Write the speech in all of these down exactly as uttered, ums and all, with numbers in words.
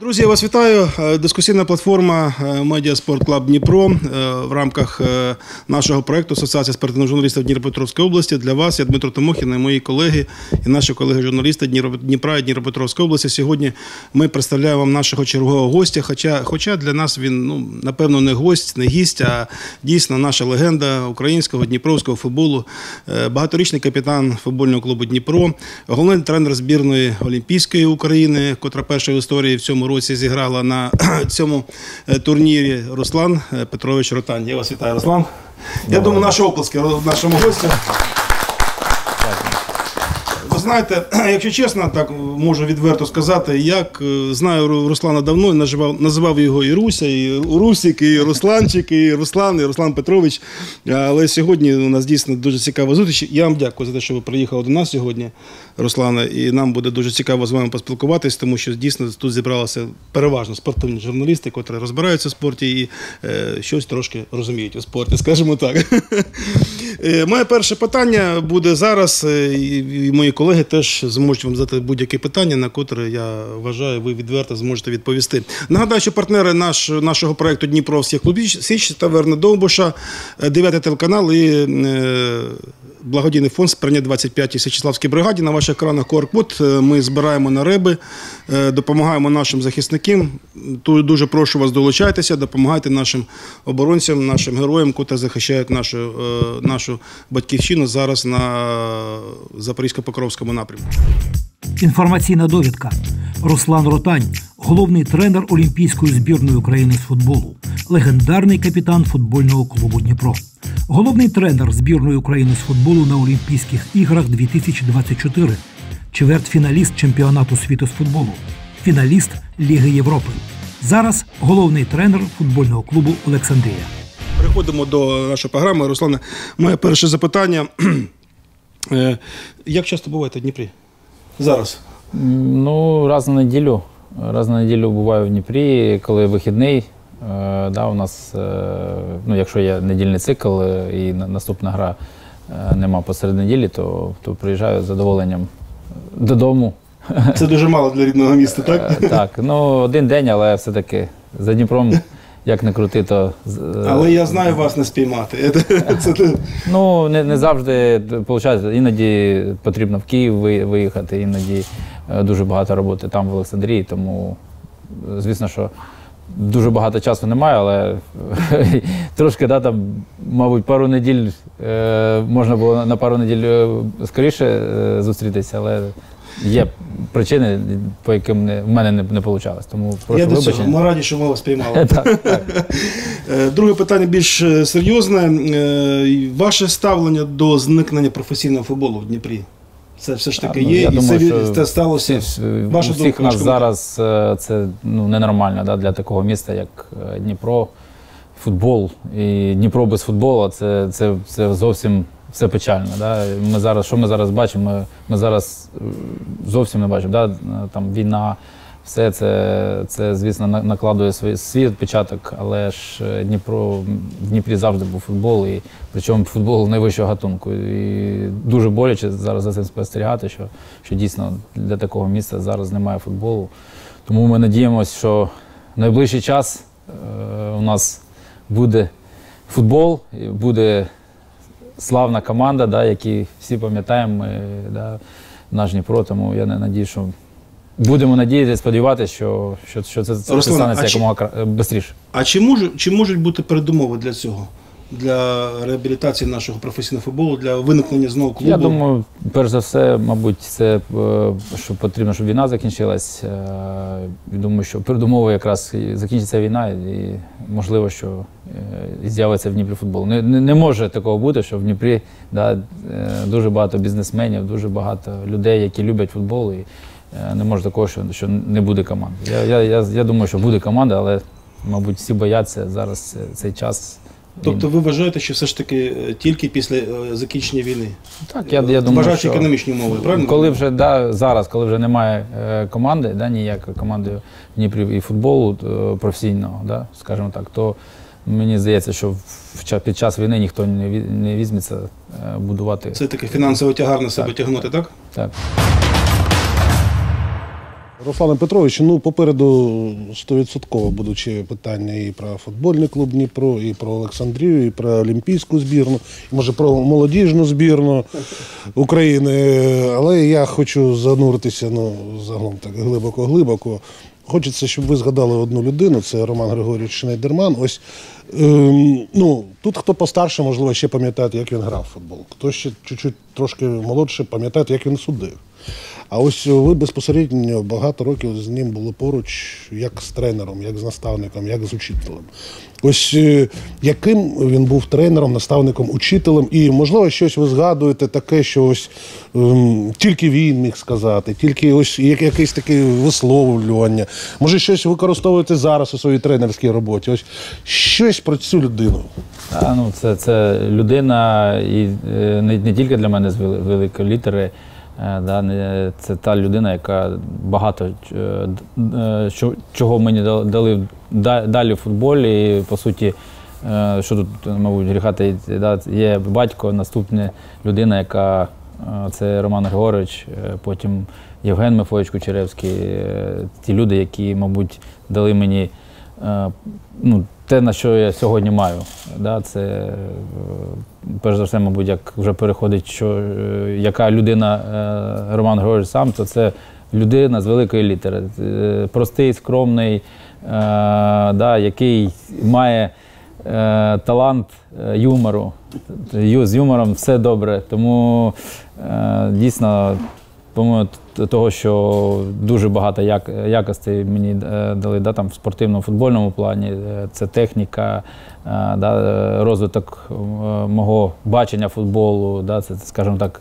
Друзі, я вас вітаю. Дискусійна платформа «Медіаспорт Клаб Дніпро» в рамках нашого проєкту Асоціація спортивних журналістів Дніпропетровської області. Для вас я Дмитро Тимохін і мої колеги, і наші колеги-журналісти Дніпра і Дніпропетровської області. Сьогодні ми представляємо вам нашого чергового гостя, хоча, хоча для нас він, ну, напевно, не гость, не гість, а дійсно наша легенда українського дніпровського футболу, багаторічний капітан футбольного клубу «Дніпро», головний тренер збірної Олімпійської України, котра перша в історії в цьому році зіграла на цьому турнірі, Руслан Петрович Ротань. Я вас вітаю, Руслан. Я думаю, наші оплески нашому гостю. Ви знаєте, якщо чесно, так можу відверто сказати, як знаю Руслана давно, називав, називав його і Руся, і Русік, і Русланчик, і Руслан, і Руслан Петрович. Але сьогодні у нас дійсно дуже цікава зустріч. Я вам дякую за те, що ви приїхали до нас сьогодні, Руслане, і нам буде дуже цікаво з вами поспілкуватись, тому що дійсно тут зібралися переважно спортивні журналісти, котрі розбираються в спорті і е, щось трошки розуміють у спорті, скажімо так. Моє перше питання буде зараз, і мої колеги теж зможуть вам задати будь-які питання, на котрі, я вважаю, ви відверто зможете відповісти. Нагадаю, що партнери наш, нашого проєкту «Дніпровський клуб Січ», таверна Довбуша, дев'ятий телеканал і е, благодійний фонд «Сприня двадцять п'ятій Січеславській бригаді». На ваших екранах ку ар-код. Ми збираємо на реби, допомагаємо нашим захисникам. Тут дуже прошу вас, долучайтеся, допомагайте нашим оборонцям, нашим героям, котрі захищають нашу, нашу батьківщину зараз на Запорізько-Покровському напрямку. Інформаційна довідка. Руслан Ротань – головний тренер Олімпійської збірної України з футболу, легендарний капітан футбольного клубу «Дніпро». Головний тренер збірної України з футболу на Олімпійських іграх дві тисячі двадцять чотири, чвертьфіналіст чемпіонату світу з футболу, фіналіст Ліги Європи. Зараз головний тренер футбольного клубу «Олександрія». Переходимо до нашої програми. Руслане, моє перше запитання. Як часто буваєте в Дніпрі? Зараз? Ну, раз на неділю. Раз на неділю буваю в Дніпрі, коли вихідний. Е, да, у нас, е, ну, якщо є недільний цикл і наступна гра е, нема посеред неділі, то, то приїжджаю з задоволенням додому. Це дуже мало для рідного міста, так? Е, так, ну один день, але все-таки за Дніпром, як не крути, то... Але я знаю, вас не спіймати. Ну, не, не завжди, виходить, іноді потрібно в Київ виїхати, іноді дуже багато роботи там, в Олександрії, тому, звісно, що дуже багато часу немає, але трошки, да, там, мабуть, пару неділь, е, можна було на пару неділь скоріше е, зустрітися, але є причини, по яким не, в мене не, не вийшло. Тому прошу Я до вибачення. цього, ми раді, що ми вас спіймали. Так, так. Друге питання більш серйозне. Ваше ставлення до зникнення професійного футболу в Дніпрі? Це все ж таки ну, є, я і думаю, це, це сталося. Всі, Ваша у всіх думка, нас ваш зараз це, ну, ненормально, да, для такого міста, як Дніпро. Футбол і Дніпро без футболу, це, це, це зовсім все печально. Да. Ми зараз, що ми зараз бачимо? Ми, ми зараз зовсім не бачимо. Да. Там війна, все це, це, звісно, накладує свій, свій відпечаток, але ж Дніпро, в Дніпрі завжди був футбол, і причому футбол найвищого гатунку. І дуже боляче зараз за цим спостерігати, що, що дійсно для такого міста зараз немає футболу. Тому ми надіємося, що в найближчий час е, у нас буде футбол, буде славна команда, да, які всі пам'ятаємо, ми, да, наш Дніпро, тому я не надію, що будемо надіятися, сподіватися, що, що, що це, це Руслан, станеться якомога швидше. А чи, може, чи можуть бути передумови для цього? Для реабілітації нашого професійного футболу, для виникнення знову клубу? Я думаю, перш за все, мабуть, це, що потрібно, щоб війна закінчилась. Я думаю, що передумови якраз закінчиться війна і можливо, що з'явиться в Дніпрі футбол. Не, не, не може такого бути, що в Дніпрі, да, дуже багато бізнесменів, дуже багато людей, які люблять футбол, і не може такого, що, що не буде команди. Я, я, я, я думаю, що буде команда, але, мабуть, всі бояться зараз цей час. Тобто ви вважаєте, що все ж таки тільки після закінчення війни? Так, я, я думаю, Бажаючи що економічні умови, правильно? Коли вже, да, зараз, коли вже немає е, команди, да, ніякої команди в Дніпрі і футболу е, професійного, да, скажімо так, то мені здається, що в, під час війни ніхто не, не візьметься е, будувати. Це таке фінансовий тягар на себе так, тягнути, так? Так. Руслане Петровичу, ну попереду сто відсотків будуть ще питання і про футбольний клуб Дніпро, і про Олександрію, і про олімпійську збірну, і може про молодіжну збірну України. Але я хочу зануритися, ну, загалом так глибоко-глибоко. Хочеться, щоб ви згадали одну людину, це Роман Григорійович Шнейдерман. Ось, ем, ну, тут хто постарше, можливо, ще пам'ятає, як він грав в футбол. Хто ще чуть-чуть трошки молодше пам'ятає, як він судив. А ось ви безпосередньо багато років з ним були поруч, як з тренером, як з наставником, як з учителем. Ось е, яким він був тренером, наставником, учителем, і, можливо, щось ви згадуєте таке, що ось ем, тільки він міг сказати, тільки ось як, якесь таке висловлювання. Може, щось використовуєте зараз у своїй тренерській роботі. Ось щось про цю людину. А, ну, це, це людина, і е, не, не тільки для мене з вели- великої літери. Да, це та людина, яка багато е, чого мені дали далі в футболі. І, по суті, е, що тут, мабуть, гріха таїти, да, є батько, наступна людина, яка е, це Роман Григорович, е, потім Євген Мефодійович Кучеревський, е, ті люди, які, мабуть, дали мені е, ну, те, на що я сьогодні маю. Да, це, е, перш за все, мабуть, як вже переходить, що е, яка людина е, Роман Григорович сам, то це людина з великої літери. Е, простий, скромний, е, да, який має е, талант е, юмору. Ю, з юмором все добре. Тому е, дійсно, по-моєму, того, що дуже багато як, якостей мені е, дали, да, там, в спортивному, футбольному плані. Це техніка, е, да, розвиток е, мого бачення футболу, да, це, скажімо так,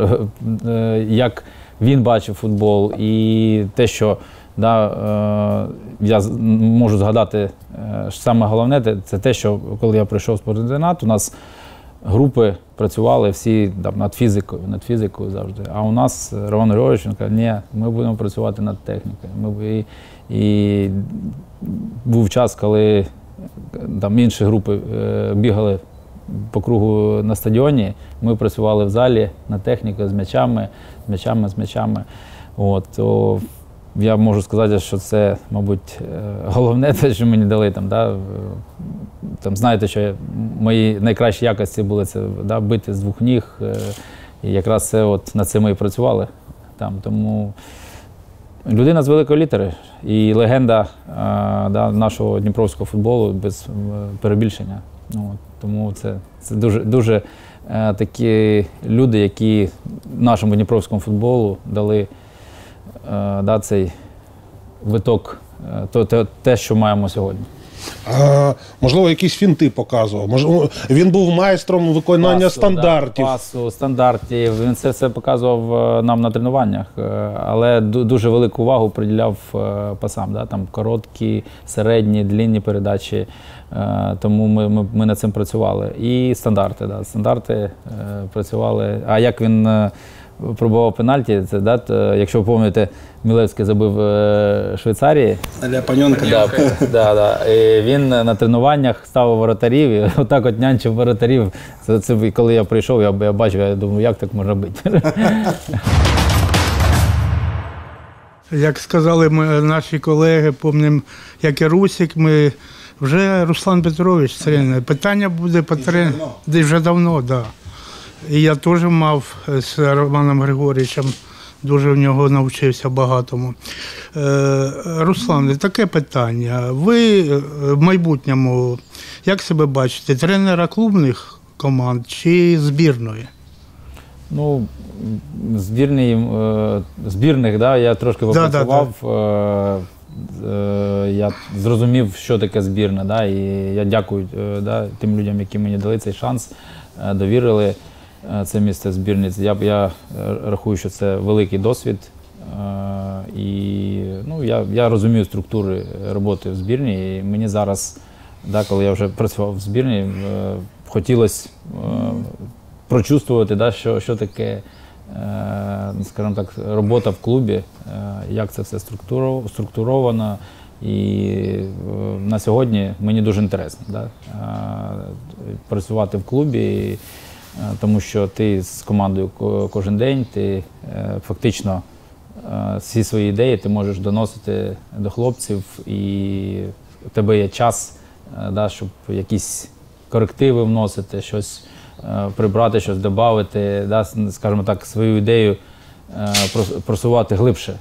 е, як він бачив футбол. І те, що да, е, я можу згадати, е, саме головне, це те, що коли я прийшов в спортінтернат, у нас групи працювали всі там, над фізикою, над фізикою завжди. А у нас Роман Григорович каже, ні, ми будемо працювати над технікою. Ми, і, і був час, коли там інші групи е, бігали по кругу на стадіоні, ми працювали в залі над технікою з м'ячами, з м'ячами, з м'ячами. От, то я можу сказати, що це, мабуть, головне те, що мені дали там, да, там, знаєте, що мої найкращі якості були це, да, бити з двох ніг, і якраз це от над цим ми і працювали там. Тому людина з великої літери і легенда да, нашого дніпровського футболу без перебільшення. Ну, тому це, це дуже, дуже е, такі люди, які нашому дніпровському футболу дали е, да, цей виток, е, то, те, те, що маємо сьогодні. А, можливо, якісь фінти показував. Можливо, він був майстром виконання Пасу, стандартів. Да, пасу, стандартів. Він це все показував нам на тренуваннях, але дуже велику увагу приділяв пасам. Да? Там короткі, середні, длінні передачі. Тому ми, ми, ми над цим працювали. І стандарти. Да? Стандарти працювали. А як він пробував пенальті, це, да, то, якщо ви пам'ятаєте, Мілевський забив Швейцарії. Аля Паньонка. Да, да, да. І він на тренуваннях ставив воротарів, і отак от нянчив воротарів. Це, це коли я прийшов, я, я бачив, я думаю, як так може бути. Як сказали ми, наші колеги, пам'ятаємо, як і Русик, ми вже Руслан Петрович тренер. Питання буде по тренеру. Вже давно, так. Да. І я теж мав з Романом Григорійовичем, дуже в нього навчився багатому. Е, Руслан, таке питання. Ви в майбутньому, як себе бачите, тренера клубних команд чи збірної? Ну, збірні, збірних, да, я трошки попрацював. Да, да, да. Я зрозумів, що таке збірна. Да, і я дякую да, тим людям, які мені дали цей шанс, довірили це місце збірниць. Я, я рахую, що це великий досвід. І ну, я, я розумію структури роботи в збірні. І мені зараз, да, коли я вже працював в збірні, хотілося прочувствувати, да, що, що таке, скажімо так, робота в клубі, як це все структуровано. І на сьогодні мені дуже інтересно, да, працювати в клубі, тому що ти з командою кожен день, ти фактично всі свої ідеї ти можеш доносити до хлопців, і у тебе є час, да, щоб якісь корективи вносити, щось прибрати, щось додати, да, скажімо так, свою ідею просувати глибше.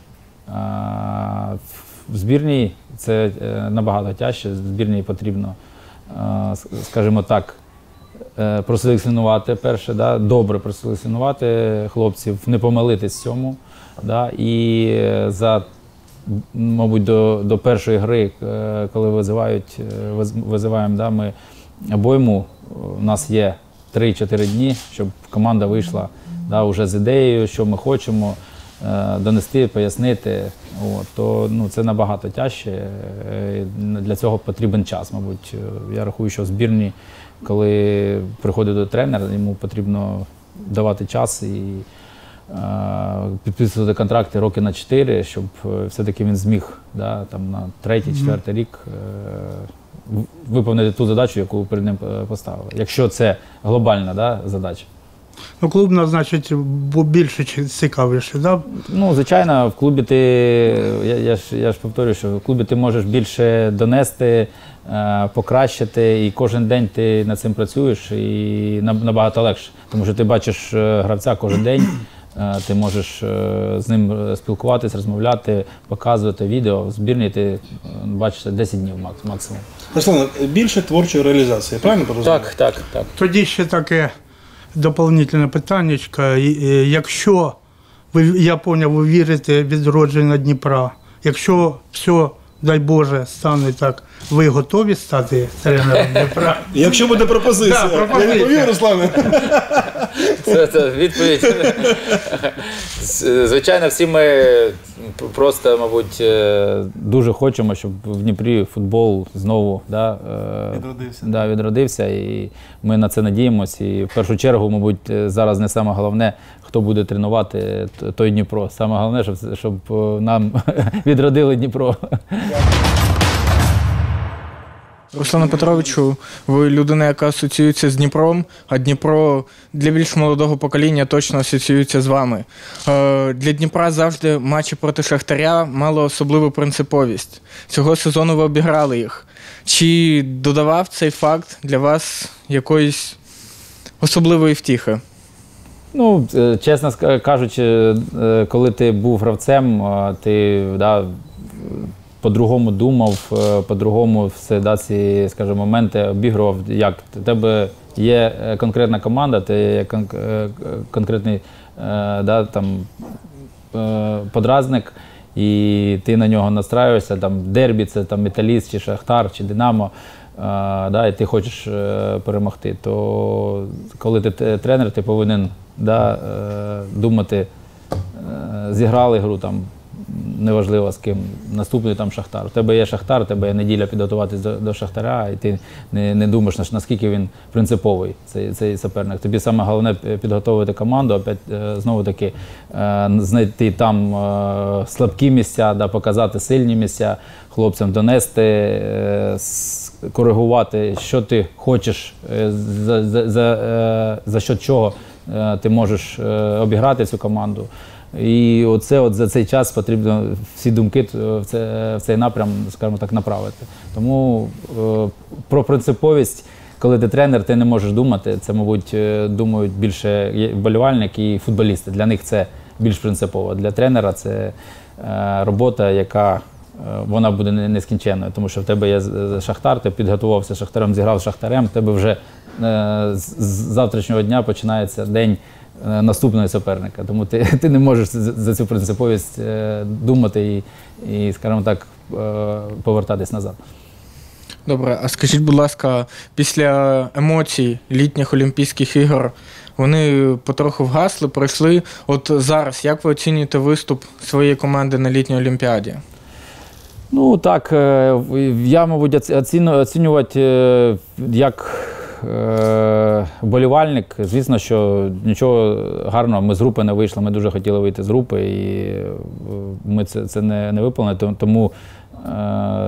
В збірній це набагато тяжче, в збірній потрібно, скажімо так, проселекціонувати перше, да, добре проселекціонувати хлопців, не помилитись в цьому. Да, і за, мабуть, до, до першої гри, коли визивають, визиваємо, да, ми обойму, у нас є три-чотири дні, щоб команда вийшла, да, вже з ідеєю, що ми хочемо донести, пояснити, от, то ну, це набагато тяжче. Для цього потрібен час, мабуть. Я рахую, що в збірні, коли приходить до тренера, йому потрібно давати час і підписувати контракти роки на чотири, щоб все-таки він зміг, да, там, на третій, четвертий рік виповнити ту задачу, яку перед ним поставили. Якщо це глобальна, да, задача. Ну, клубна, значить, більше цікавіше, так? Да? Ну, звичайно, в клубі ти, я, я, ж, я ж повторюю, що в клубі ти можеш більше донести, покращити, і кожен день ти над цим працюєш, і набагато легше. Тому що ти бачиш гравця кожен день, ти можеш з ним спілкуватися, розмовляти, показувати відео. В збірні ти бачиш десять днів максимум. Руслан, більше творчої реалізації, правильно порозумію? Так, так, так. Тоді ще таке доповнительне питаннячко. Якщо, ви, я зрозумів, ви вірите в відродження Дніпра, якщо все, дай Боже, стане так, ви готові стати тренером Дніпра? Якщо буде пропозиція. Да, пропозиція. Я відповів, Руслане. Це, це відповідь. Звичайно, всі ми просто, мабуть, дуже хочемо, щоб в Дніпрі футбол знову, да, Відродився. Да, відродився, і ми на це надіємося. І в першу чергу, мабуть, зараз не саме головне, хто буде тренувати той Дніпро. Саме головне, щоб, щоб нам відродили Дніпро. Руслане Петровичу, ви людина, яка асоціюється з Дніпром, а Дніпро для більш молодого покоління точно асоціюється з вами. Для Дніпра завжди матчі проти Шахтаря мали особливу принциповість. Цього сезону ви обіграли їх. Чи додавав цей факт для вас якоїсь особливої втіхи? Ну, чесно кажучи, коли ти був гравцем, ти, да, по-другому думав, по-другому все, да, ці, скажімо, моменти обігрував. Як? У тебе є конкретна команда, ти є кон конкретний, да, там, подразник, і ти на нього настраюєшся, там, дербі, це там, Металіст, чи Шахтар, чи Динамо, да, і ти хочеш перемогти. То коли ти тренер, ти повинен, да, думати, зіграли гру, там, неважливо з ким, наступний там Шахтар. У тебе є Шахтар, у тебе є неділя підготуватись до, до Шахтаря, і ти не, не думаєш, наскільки він принциповий, цей, цей суперник. Тобі саме головне підготовити команду, опять, знову таки, знайти там слабкі місця, да, показати сильні місця, хлопцям донести, коригувати, що ти хочеш, за, за, за, за що чого ти можеш обіграти цю команду. І оце, от за цей час потрібно всі думки в, це, в цей напрям, скажімо так, направити. Тому е, про принциповість, коли ти тренер, ти не можеш думати. Це, мабуть, думають більше вболівальники і футболісти. Для них це більш принципово. Для тренера це е, робота, яка е, вона буде нескінченною. Тому що в тебе є Шахтар, ти підготувався Шахтарем, зіграв з Шахтарем, в тебе вже е, з, з завтрашнього дня починається день наступного суперника. Тому ти, ти не можеш за цю принциповість думати і, і, скажімо так, повертатись назад. Добре, а скажіть, будь ласка, після емоцій літніх Олімпійських ігор вони потроху вгасли, пройшли. От зараз, як ви оцінюєте виступ своєї команди на літній Олімпіаді? Ну так, я, мабуть, оціну, оцінювати як вболівальник, звісно, що нічого гарного, ми з групи не вийшли, ми дуже хотіли вийти з групи, і ми це, це не, не виповнили, тому е,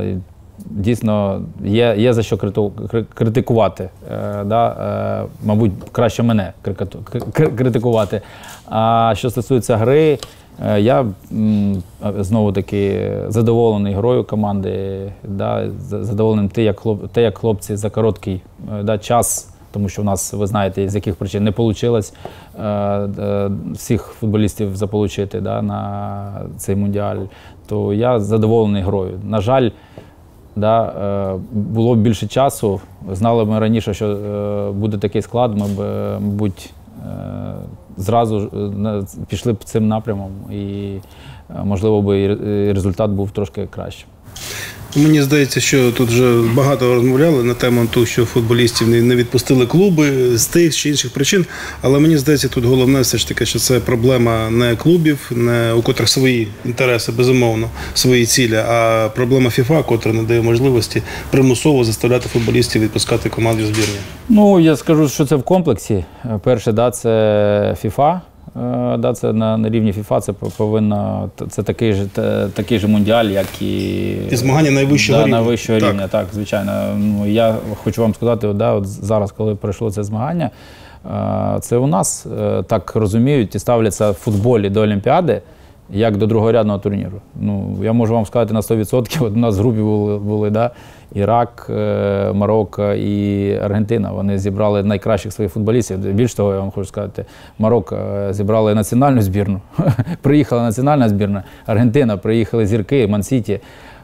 дійсно є, є за що криту- критикувати. Е, да? е, мабуть, краще мене крикату- кр- критикувати. А що стосується гри, е, я м, знову-таки задоволений грою команди, да? з- задоволеним те, як, хлоп, те, як хлопці за короткий е, да, час, тому що у нас, ви знаєте, з яких причин не вийшло е, е, всіх футболістів заполучити да, на цей мундіаль, то я задоволений грою. На жаль, да, е, було б більше часу. Знали ми раніше, що е, буде такий склад, ми б, е, мабуть, е, зразу ж, е, пішли б цим напрямом і, е, можливо, би і результат був трошки кращим. Мені здається, що тут вже багато розмовляли на тему того, що футболістів не не відпустили клуби з тих чи інших причин. Але мені здається, тут головне все ж таки, що це проблема не клубів, не у котрих свої інтереси, безумовно, свої цілі, а проблема ФІФА, котра не дає можливості примусово заставляти футболістів відпускати команду збірні. Ну, я скажу, що це в комплексі. Перше, да, це ФІФА. Да, це на, на рівні ФІФА це повинно, це такий же, такий же мундіаль, як і, і змагання найвищого да, рівня. найвищого так. рівня, так, звичайно. Ну, я хочу вам сказати, да, от зараз, коли пройшло це змагання, це у нас так розуміють і ставляться в футболі до Олімпіади, як до другорядного турніру. Ну, я можу вам сказати на сто відсотків, от у нас в групі були, були да, Ірак, Марокко і Аргентина. Вони зібрали найкращих своїх футболістів. Більш того, я вам хочу сказати, Марокко зібрали національну збірну. Приїхала національна збірна, Аргентина, приїхали зірки, Ман-Сіті.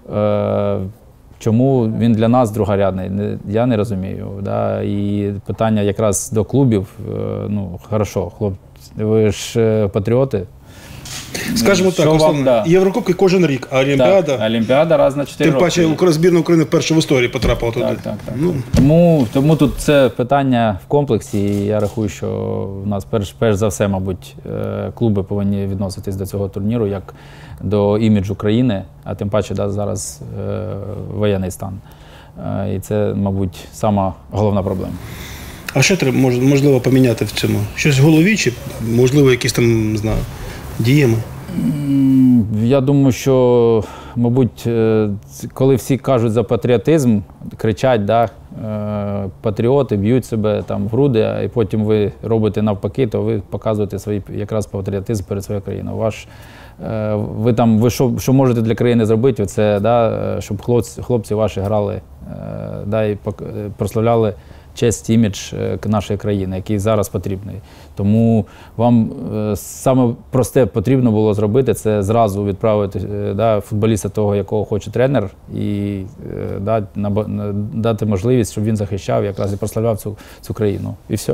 Чому він для нас другорядний, я не розумію. Да? І питання якраз до клубів, ну, хорошо, хлопці, ви ж патріоти. Скажімо так, Руслан, да. Єврокубки кожен рік, а Олімпіада… Так, Олімпіада раз на чотири роки. Тим паче, збірна України вперше в історії потрапила туди. Так, так, так. Ну. Тому, тому тут це питання в комплексі, і я рахую, що в нас перш, перш за все, мабуть, клуби повинні відноситись до цього турніру як до іміджу країни, а тим паче да, зараз е, воєнний стан. Е, і це, мабуть, сама головна проблема. А що треба, можливо, поміняти в цьому? Щось в голові чи, можливо, якісь там, не знаю, діями? Я думаю, що, мабуть, коли всі кажуть за патріотизм, кричать, да, патріоти, б'ють себе там в груди, а і потім ви робите навпаки, то ви показуєте свій якраз патріотизм перед своєю країною. Ваш, ви там, ви що, що можете для країни зробити, це, да, щоб хлопці, хлопці ваші грали, да, і прославляли честь, імідж нашої країни, який зараз потрібний. Тому вам е, саме просте потрібно було зробити, це зразу відправити е, да, футболіста того, якого хоче тренер, і е, да, на, дати можливість, щоб він захищав, якраз і прославляв цю, цю країну. І все.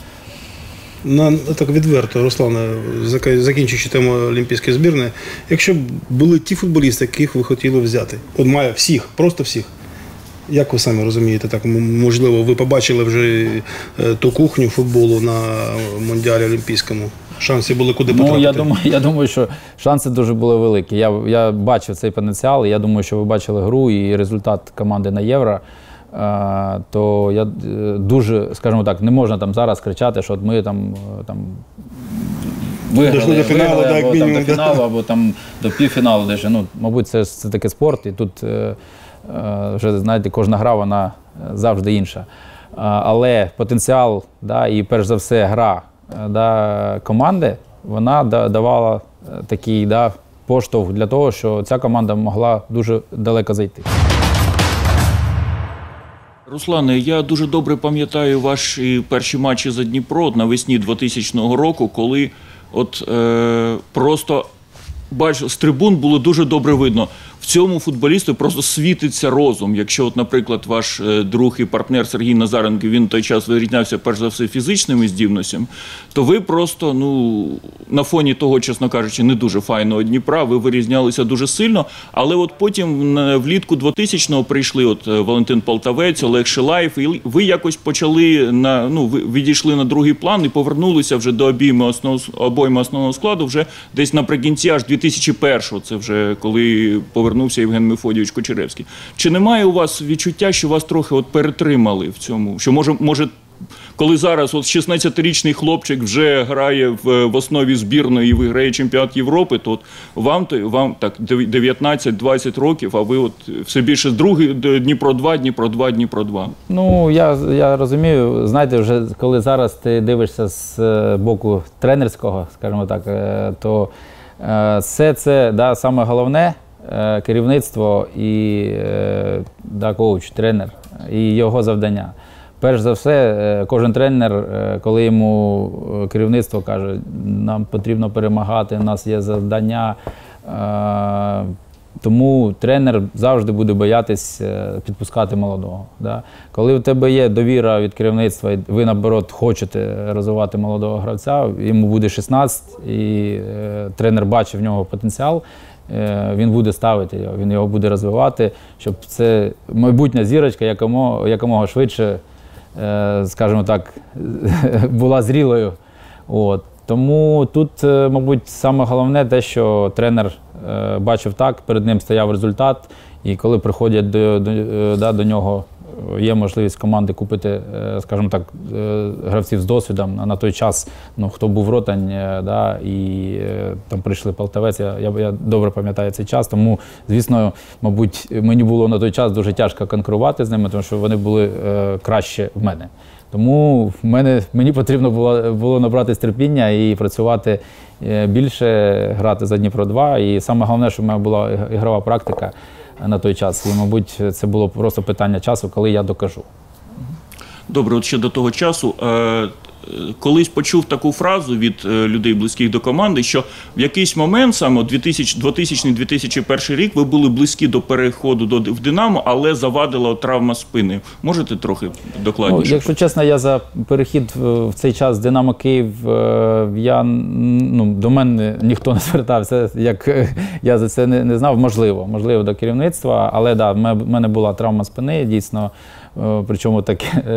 На, так відверто, Руслане, закінчуючи тему олімпійської збірної, якщо б були ті футболісти, яких ви хотіли взяти, от має всіх, просто всіх, як ви самі розумієте, так, можливо, ви побачили вже ту кухню футболу на Мундіалі Олімпійському? Шанси були куди потрапити? Ну, я думаю, я думаю, що шанси дуже були великі. Я, я бачив цей потенціал, і я думаю, що ви бачили гру і результат команди на Євро. А, то я дуже, скажімо так, не можна там зараз кричати, що от ми там, там виграли, до фіналу, виграли так, або мінімум, там, до фіналу, да. або там до півфіналу. Даже. Ну, мабуть, це, це таки спорт, і тут е, е, вже, знаєте, кожна гра, вона завжди інша. А, але потенціал, да, і перш за все гра да, команди, вона да, давала такий да, поштовх для того, що ця команда могла дуже далеко зайти. Руслане, я дуже добре пам'ятаю ваші перші матчі за Дніпро навесні двохтисячного року, коли от е, просто бачу, з трибун було дуже добре видно. В цьому футболісту просто світиться розум. Якщо, от, наприклад, ваш е, друг і партнер Сергій Назаренко, він в той час вирізнявся, перш за все, фізичними здібностями, то ви просто, ну, на фоні того, чесно кажучи, не дуже файного Дніпра, ви вирізнялися дуже сильно, але от потім влітку двохтисячного прийшли от Валентин Полтавець, Олег Шилаєв, і ви якось почали, на, ну, ви відійшли на другий план і повернулися вже до обійми основного, обойми основного складу вже десь наприкінці аж дві тисячі першого, це вже коли повернулися Вернувся Євген Мефодійович Кочеревський. Чи немає у вас відчуття, що вас трохи от перетримали в цьому? Що може, може коли зараз от шістнадцятирічний хлопчик вже грає в, в основі збірної і виграє чемпіонат Європи, то от вам, то, вам так дев'ятнадцять-двадцять років, а ви от все більше другий Дніпро два, Дніпро два, Дніпро два. Ну, я, я розумію, знаєте, вже коли зараз ти дивишся з боку тренерського, скажімо так, то все це, да, саме головне, керівництво і да, коуч, тренер, і його завдання. Перш за все, кожен тренер, коли йому керівництво каже, нам потрібно перемагати, у нас є завдання, тому тренер завжди буде боятись підпускати молодого. Да? Коли в тебе є довіра від керівництва, і ви, наоборот, хочете розвивати молодого гравця, йому буде шістнадцять, і тренер бачить в нього потенціал, він буде ставити його, він його буде розвивати, щоб це майбутня зірочка якомога, якомога швидше, скажімо так, була зрілою. От. Тому тут, мабуть, саме головне те, що тренер бачив так, перед ним стояв результат, і коли приходять до, до, да, до нього, є можливість команди купити, скажімо так, гравців з досвідом. А на той час, ну, хто був Ротань, да, і там прийшли Полтавець, я, я добре пам'ятаю цей час, тому, звісно, мабуть, мені було на той час дуже тяжко конкурувати з ними, тому що вони були е, краще в мене. Тому в мене, мені потрібно було, було набратись терпіння і працювати більше, грати за Дніпро два. І саме головне, щоб в мене була ігрова практика на той час. І, мабуть, це було просто питання часу, коли я докажу. Добре, от ще до того часу. Е Колись почув таку фразу від людей, близьких до команди, що в якийсь момент, саме дві тисячний - дві тисячі перший рік, ви були близькі до переходу до, в «Динамо», але завадила травма спини. Можете трохи докладніше? Ну, якщо чесно, я за перехід в цей час «Динамо Київ», я, ну, до мене ніхто не звертався, як я за це не, не знав. Можливо, можливо, до керівництва, але да, в мене була травма спини, дійсно, причому так,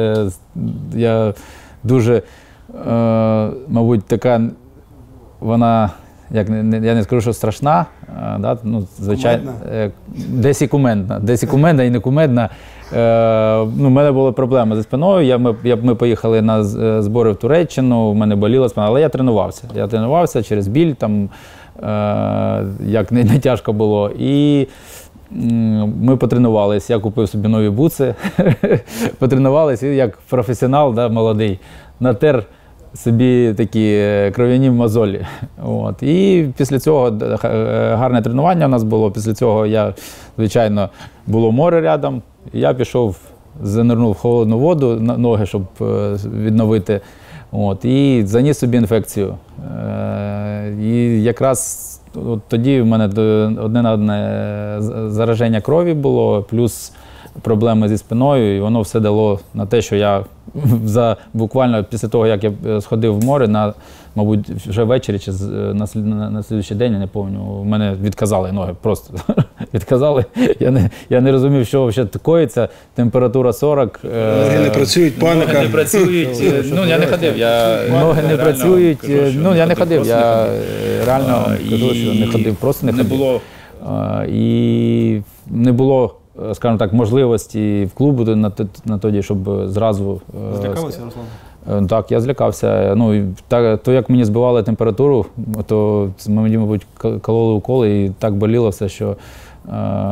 я дуже, е, мабуть, така, вона, як не, я не скажу, що страшна, е, да, ну, звичайно, е, десь і кумедна, десь і кумедна, і не кумедна. Е, ну, в мене були проблеми зі спиною, я, ми, я, ми поїхали на збори в Туреччину, в мене боліла спина, але я тренувався. Я тренувався через біль, там, е, як не, не тяжко було. І ми потренувалися, я купив собі нові бутси, потренувалися, і як професіонал, да, молодий, натер собі такі кров'яні мозолі. От. І після цього гарне тренування у нас було, після цього я, звичайно, було море рядом, і я пішов, занирнув в холодну воду, ноги, щоб відновити, от, і заніс собі інфекцію. І якраз от тоді в мене одне на одне зараження крові було, плюс проблеми зі спиною, і воно все дало на те, що я за буквально після того, як я сходив в море, на, мабуть, вже ввечері чи на, на, на слідчий день, я не пам'ятаю, в мене відказали ноги, просто відказали. Я не, я не розумів, що вже коїться, температура сорок. Ноги не працюють, паніка. Ноги не працюють, ну я не ходив, я, ноги не працюють, ну я не ходив, я реально кажу, що не ходив, просто не ходив. Не було. І не було, скажімо так, можливості в клубу на, на тоді, щоб зразу… Злякалися, Руслан? Так, я злякався. Ну, так, то, як мені збивали температуру, то мені, мабуть, кололи уколи, і так боліло все, що е,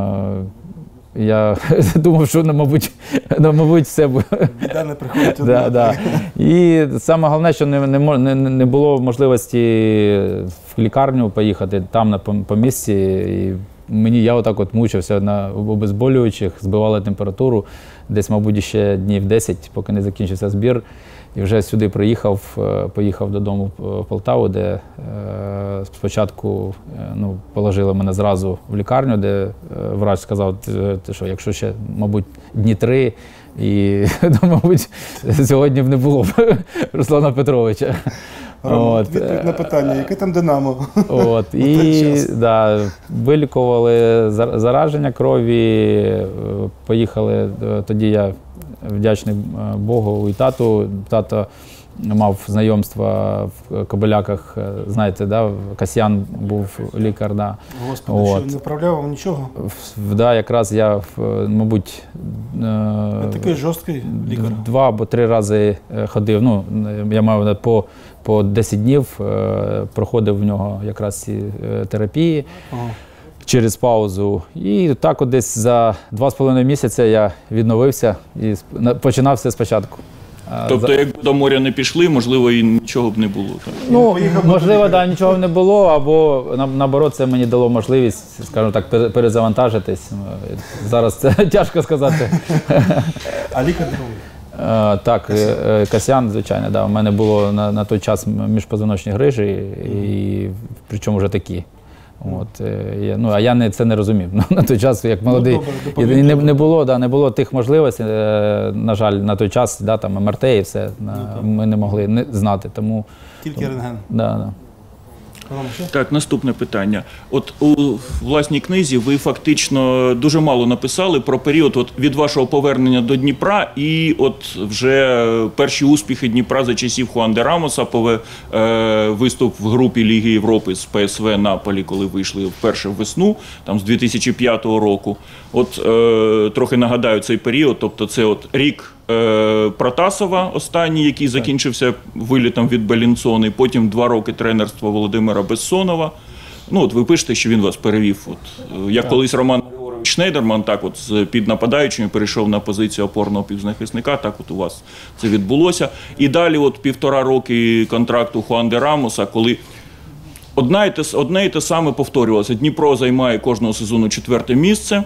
я думав, що, мабуть, мабуть все буде. Біда не приходить одна. Да, да. І саме головне, що не, не, не було можливості в лікарню поїхати, там на, по, по місці. І мені, я отак от мучився на обезболюючих, збивали температуру, десь, мабуть, ще днів десять, поки не закінчився збір. І вже сюди приїхав, поїхав додому в Полтаву, де е, спочатку е, ну, положили мене зразу в лікарню, де е, врач сказав, що якщо ще, мабуть, дні три, і, ну, мабуть, сьогодні б не було б Руслана Петровича. Рома, відповідь на питання, яке там «Динамо»? От, і да, вилікували зараження крові, поїхали, тоді я вдячний Богу і тату. Тато мав знайомства в Кобиляках, знаєте, да, Касьян був лікар. Да. Господи, От. що не вправляв вам нічого? В- Да, якраз я, в- мабуть, е, Такий жорсткий лікар. два або три рази е, ходив. Ну, я мав по, по десять днів е, проходив в нього якраз ці е, терапії Ага. через паузу. І так от десь за два з половиною місяця я відновився і сп- на- починав все спочатку. А Тобто, за- якби до моря не пішли, можливо, і нічого б не було. Так? Ну, можливо, да, нічого не було, або на- наоборот, це мені дало можливість, скажімо так, пере- перезавантажитись. Зараз це тяжко сказати. А лікар другий? Е, Так, е, е, Касьян, звичайно, да. У мене було на, на той час міжпозвоночні грижі, і причому вже такі. От, е, я, ну, а я не, це не розумів. Ну, на той час, як молодий, добре, і не, не, було, да, не було тих можливостей, е, на жаль, на той час, да, там ем ер те і все, на, ми не могли не знати, тому... Тільки рентген. Да, да. Рома, що? Так, наступне питання. От у власній книзі ви фактично дуже мало написали про період от від вашого повернення до Дніпра і от вже перші успіхи Дніпра за часів Хуан де Рамоса, пове- е, виступ в групі Ліги Європи з пе ес ве Наполі, коли вийшли вперше в весну, там з дві тисячі п'ятого року. От е, трохи нагадаю цей період, тобто це от рік е, Протасова останній, який закінчився вилітом від Белінсони, потім два роки тренерства Володимира Бессонова. Ну, от ви пишете, що він вас перевів. От, е, як колись Роман Григорович Шнейдерман, так от з під нападаючими перейшов на позицію опорного півзахисника, так от у вас це відбулося. І далі от півтора роки контракту Хуан де Рамоса, коли одна і те, одне і те саме повторювалося. Дніпро займає кожного сезону четверте місце.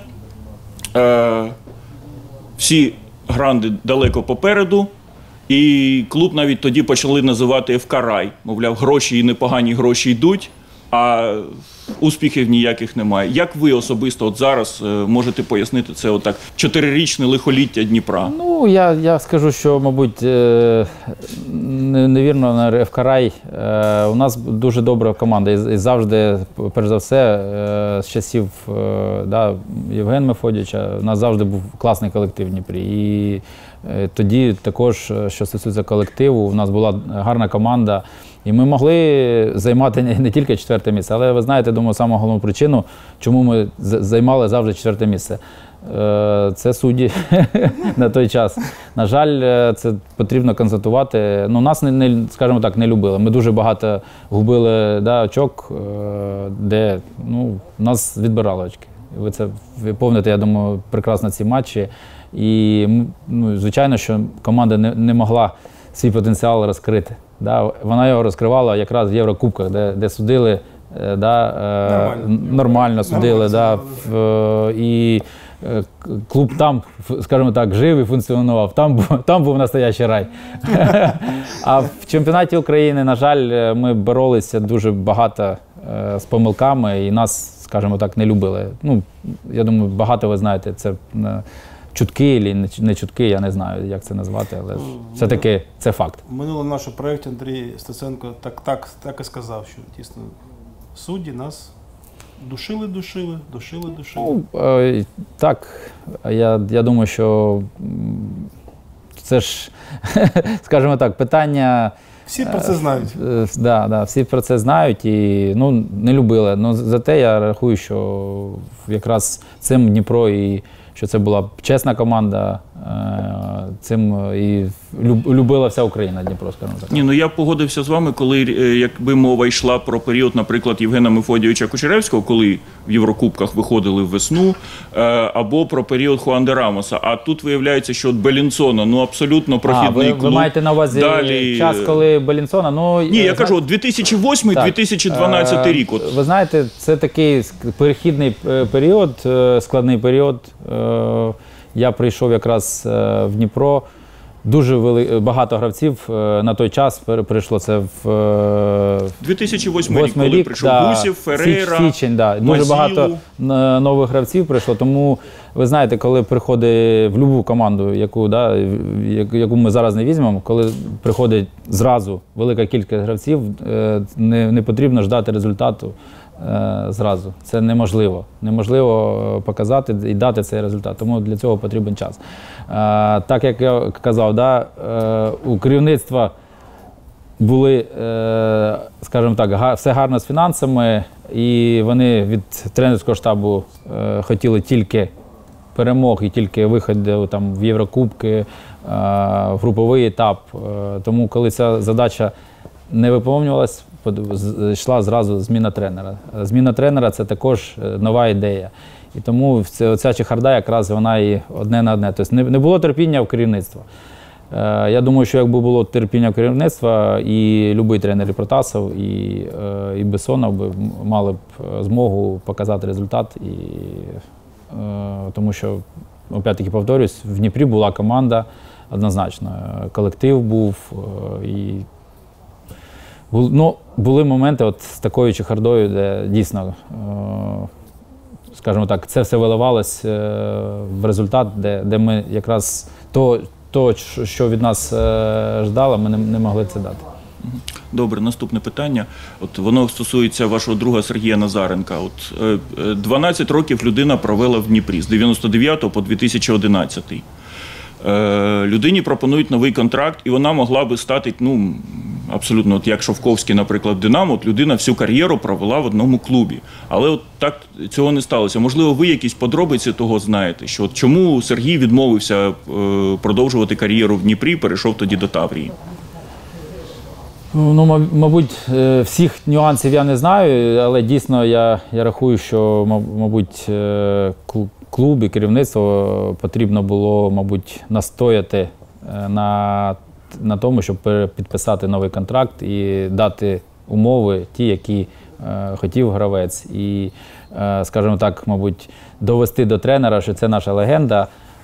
Е, всі гранди далеко попереду, і клуб навіть тоді почали називати еф ка Рай. Мовляв, гроші і непогані гроші йдуть, а успіхів ніяких немає. Як ви особисто от зараз е, можете пояснити це отак чотирирічне лихоліття Дніпра? Ну, я, я скажу, що, мабуть, е, не- невірно на еф ка Рай. Е, У нас дуже добра команда. І, і завжди, перш за все, е, з часів е, да, Євгена Мефодійовича, у нас завжди був класний колектив в Дніпрі. І е, тоді також, е, що стосується колективу, у нас була гарна команда. І ми могли займати не, не тільки четверте місце, але ви знаєте, думаю, саму головну причину, чому ми з- займали завжди четверте місце. Е, Це судді на той час. На жаль, е, це потрібно констатувати. Ну, нас, не, не, скажімо так, не любили. Ми дуже багато губили да, очок, е, де ну, нас відбирали очки. Ви це ви пам'ятаєте, я думаю, прекрасно ці матчі. І, м, ну, звичайно, що команда не, не могла свій потенціал розкрити. Да, вона його розкривала якраз в Єврокубках, де, де судили, е, да, е, Нормально. нормально судили. Да, в, е, і е, к- клуб там, ф- скажімо так, жив і функціонував. Там, був- там був настоящий рай. А в чемпіонаті України, на жаль, е, ми боролися дуже багато е, з помилками і нас, скажімо так, не любили. Ну, я думаю, багато ви знаєте, це е, чутки або не ч- не чутки, я не знаю, як це назвати, але все-таки це факт. В минулому нашому проєкті Андрій Стеценко так, так, так і сказав, що дійсно судді нас душили, душили, душили, душили. Ну, е, так, я, я думаю, що м, це ж, скажімо так, питання. Всі про це знають. Е, Да, да, всі про це знають і ну, не любили. Ну, зате я рахую, що якраз цим Дніпро і що це була чесна команда, е, цим і люб- любила вся Україна Дніпро, скажімо так. Ні, ну я погодився з вами, коли е, якби мова йшла про період, наприклад, Євгена Мефодійовича Кучеревського, коли в Єврокубках виходили в весну, е, або про період Хуан де Рамоса. А тут виявляється, що от Белінсона, ну абсолютно А, прохідний ви, клуб. ви маєте на увазі Далі... час, коли Белінсона, ну... Ні, я е, кажу, дві тисячі восьмий - дві тисячі дванадцятий рік. От. Е, Ви знаєте, це такий ск- перехідний е, період, е, складний період. Е, Я прийшов якраз е, в Дніпро. Дуже вели... багато гравців е, на той час пере- прийшло це в е, дві тисячі восьмий рік, восьмий коли рік, прийшов да, Гусів, Ферейра, Січ- Січень, да. Дуже Мазілу. багато е, нових гравців прийшло. Тому ви знаєте, коли приходить в будь-яку команду, яку, да, яку- яку ми зараз не візьмемо, коли приходить зразу велика кількість гравців, е, не, не потрібно ждати результату. е, зразу. Це неможливо. Неможливо показати і дати цей результат, тому для цього потрібен час. Е, так як я казав, да, е, у керівництва були, е, скажімо так, га, все гарно з фінансами, і вони від тренерського штабу е, хотіли тільки перемог і тільки виходу там, в Єврокубки, е, в груповий етап. Е, тому коли ця задача не виповнювалась, йшла зразу зміна тренера. Зміна тренера – це також нова ідея. І тому ця чехарда якраз вона і одне на одне. Тобто не було терпіння в керівництва. Я думаю, що якби було терпіння керівництва, і будь-який тренер, і Протасов, і, і Бессонов би мали б змогу показати результат. І, тому що, опять-таки повторюсь, в Дніпрі була команда однозначно. Колектив був. І ну, були моменти от з такою чехардою, де дійсно, скажімо так, це все виливалось в результат, де, де ми якраз то, то, що від нас ждало, ми не, не могли це дати. Добре, наступне питання. От воно стосується вашого друга Сергія Назаренка. От дванадцять років людина провела в Дніпрі з дев'яносто дев'ятого по дві тисячі одинадцятий. Людині пропонують новий контракт, і вона могла би стати, ну, абсолютно, от як Шовковський, наприклад, в «Динамо», от людина всю кар'єру провела в одному клубі. Але от так цього не сталося. Можливо, ви якісь подробиці того знаєте, що от чому Сергій відмовився е, продовжувати кар'єру в Дніпрі, перейшов тоді до Таврії? Ну, мабуть, всіх нюансів я не знаю, але дійсно я, я рахую, що, мабуть, клуб і керівництво потрібно було, мабуть, настояти на, на тому, щоб підписати новий контракт і дати умови ті, які е, хотів гравець. І, е, скажімо так, мабуть, довести до тренера, що це наша легенда,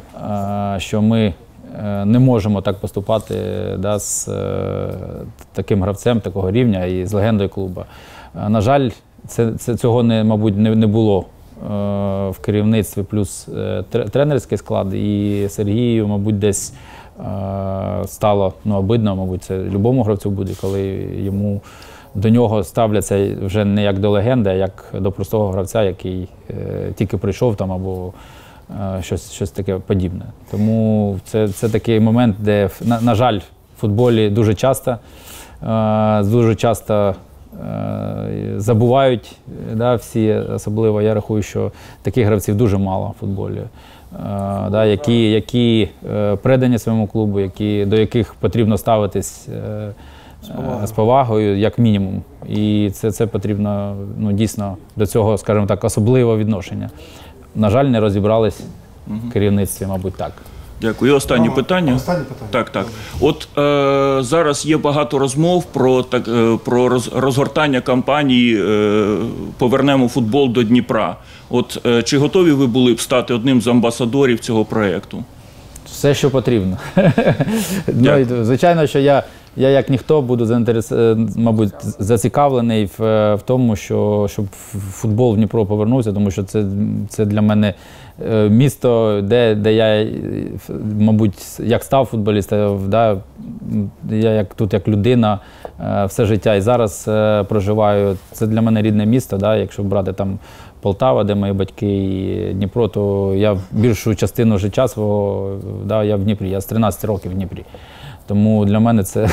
е, що ми не можемо так поступати, да, з е, таким гравцем такого рівня і з легендою клубу. На жаль, це, це, цього, не, мабуть, не, не було е, в керівництві, плюс е, тренерський склад, і Сергію, мабуть, десь е, стало, ну, обидно, мабуть, це любому гравцю буде, коли йому до нього ставляться вже не як до легенди, а як до простого гравця, який е, тільки прийшов там або Щось, щось таке подібне. Тому це, це такий момент, де, на, на жаль, в футболі дуже часто, е, дуже часто е, забувають, да, всі, особливо я рахую, що таких гравців дуже мало в футболі, е, да, які, які е, предані своєму клубу, які, до яких потрібно ставитись е, з, повагою. з повагою, як мінімум. І це, це потрібно, ну, дійсно до цього, скажімо так, особливе відношення. На жаль, не розібрались в керівництві, мабуть, так. Дякую. І останнє Ага, питання. Останнє питання. Так, так. От е, зараз є багато розмов про, так, е, про роз, розгортання кампанії е, «Повернемо футбол до Дніпра». От е, чи готові ви були б стати одним з амбасадорів цього проєкту? Все, що потрібно. Ну, звичайно, що я, я як ніхто буду заінтерес... мабуть, зацікавлений в, в тому, що, щоб футбол в Дніпро повернувся, тому що це, це для мене місто, де, де я, мабуть, як став футболістом, да, я як, тут як людина все життя і зараз проживаю. Це для мене рідне місто, да, якщо брати там Полтава, де мої батьки, і Дніпро, то я більшу частину життя свого, да, я в Дніпрі, я з тринадцяти років в Дніпрі. Тому для мене це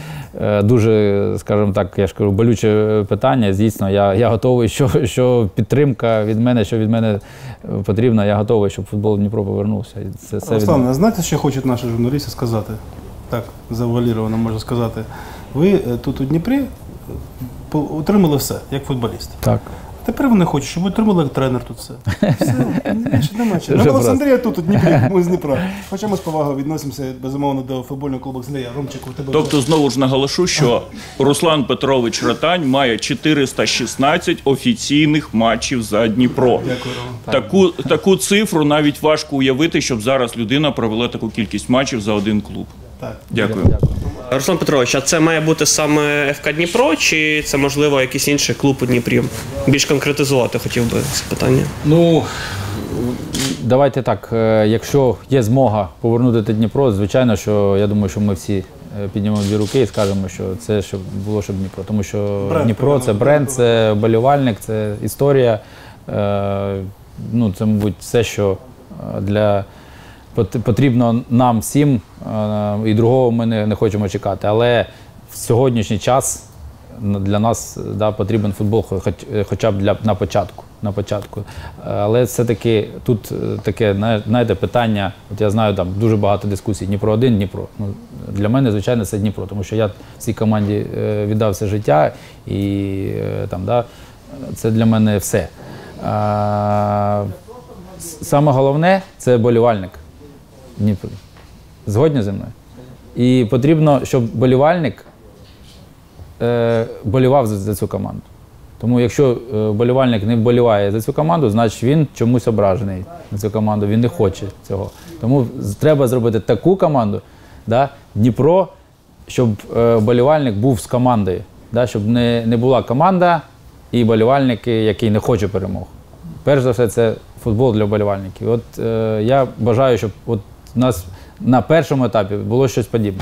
дуже, скажімо так, я ж кажу, болюче питання. Дійсно, я, я готовий, що, що підтримка від мене, що від мене потрібно, я готовий, щоб футбол в Дніпро повернувся. Це, це Руслан, а знаєте, що хочуть наші журналісти сказати? Так, завуаліровано можна сказати. Ви тут у Дніпрі отримали все, як футболіст. Так. Тепер вони хочуть, щоб ви отримали як тренер тут все. Все, більше нема чого. Нам Олександрія тут, у Дніпрі, ми з Дніпра. Хоча ми з повагою відносимося, безумовно, до футбольного клубу Олександрія. Ромчику, у тебе... Тобто, знову ж наголошу, що Руслан Петрович Ротань має чотириста шістнадцять офіційних матчів за Дніпро. Дякую, Ром. Таку, таку цифру навіть важко уявити, щоб зараз людина провела таку кількість матчів за один клуб. Так. Дякую. Руслан Петрович, а це має бути саме еф ка Дніпро, чи це, можливо, якийсь інший клуб у Дніпрі? Більш конкретизувати хотів би це питання. Ну, давайте так, якщо є змога повернути Дніпро, звичайно, що я думаю, що ми всі піднімемо дві руки і скажемо, що це щоб було, щоб Дніпро. Тому що Бренд, Дніпро – це бренд, це вболівальник, це історія. Ну, це, мабуть, все, що для потрібно нам всім, і другого ми не, не хочемо чекати. Але в сьогоднішній час для нас, да, потрібен футбол, хоч, хоча б для, на початку. На початку. Але все-таки тут таке, знаєте, питання, от я знаю, там дуже багато дискусій, Дніпро один, Дніпро. Ну, для мене, звичайно, це Дніпро, тому що я в цій команді віддав все життя, і там, да, це для мене все. А, саме головне – це болівальник Дніпро. Згодні зі мною? І потрібно, щоб болівальник е, болівав за, за цю команду. Тому якщо вболівальник не вболіває за цю команду, значить він чомусь ображений на цю команду, він не хоче цього. Тому треба зробити таку команду, да, Дніпро, щоб вболівальник був з командою, да, щоб не, не була команда і вболівальник, який не хоче перемог. Перш за все, це футбол для вболівальників. От е, я бажаю, щоб от у нас на першому етапі було щось подібне.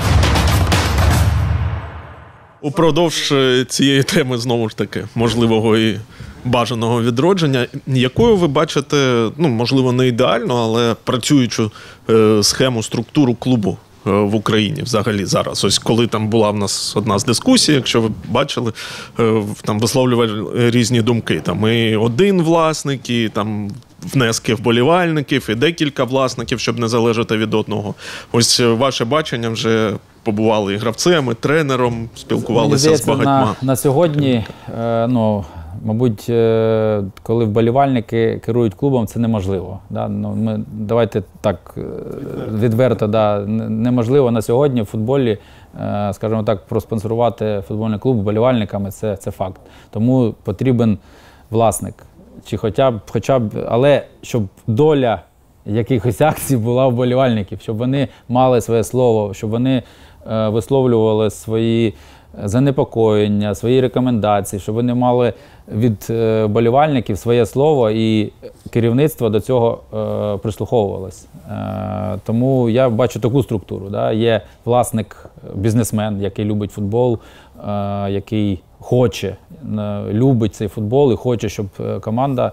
Упродовж цієї теми, знову ж таки, можливого і бажаного відродження, якою ви бачите, ну, можливо, не ідеально, але працюючу е, схему, структуру клубу е, в Україні взагалі зараз? Ось коли там була в нас одна з дискусій, якщо ви бачили, е, там висловлювали різні думки. Там і один власник, і там внески вболівальників, і декілька власників, щоб не залежати від одного. Ось ваше бачення, вже побували і гравцем, і тренером, спілкувалися здається, з багатьма. На, на сьогодні, е, ну, мабуть, е, коли вболівальники керують клубом, це неможливо. Да? Ну, ми, давайте так е, відверто, да, неможливо на сьогодні в футболі, е, скажімо так, проспонсорувати футбольний клуб вболівальниками, це, це факт. Тому потрібен власник. Чи хоча б, хоча б, але щоб доля якихось акцій була у вболівальників, щоб вони мали своє слово, щоб вони е, висловлювали свої занепокоєння, свої рекомендації, щоб вони мали від е, вболівальників своє слово і керівництво до цього е, прислуховувалось. Е, тому я бачу таку структуру. Да? Є власник, бізнесмен, який любить футбол, е, який хоче, любить цей футбол і хоче, щоб команда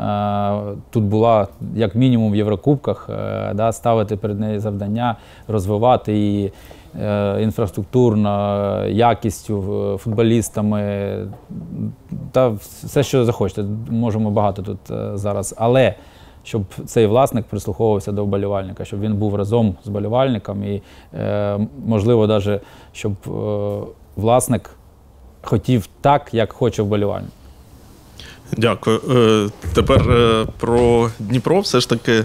е, тут була як мінімум в Єврокубках, е, да, ставити перед нею завдання, розвивати її е, інфраструктурно, якістю, футболістами, та все, що захочете. Можемо багато тут е, зараз. Але щоб цей власник прислуховувався до вболівальника, щоб він був разом з вболівальником і, е, можливо, навіть, щоб е, власник хотів так, як хоче вболівальник. Дякую. Е, тепер е, про Дніпро все ж таки.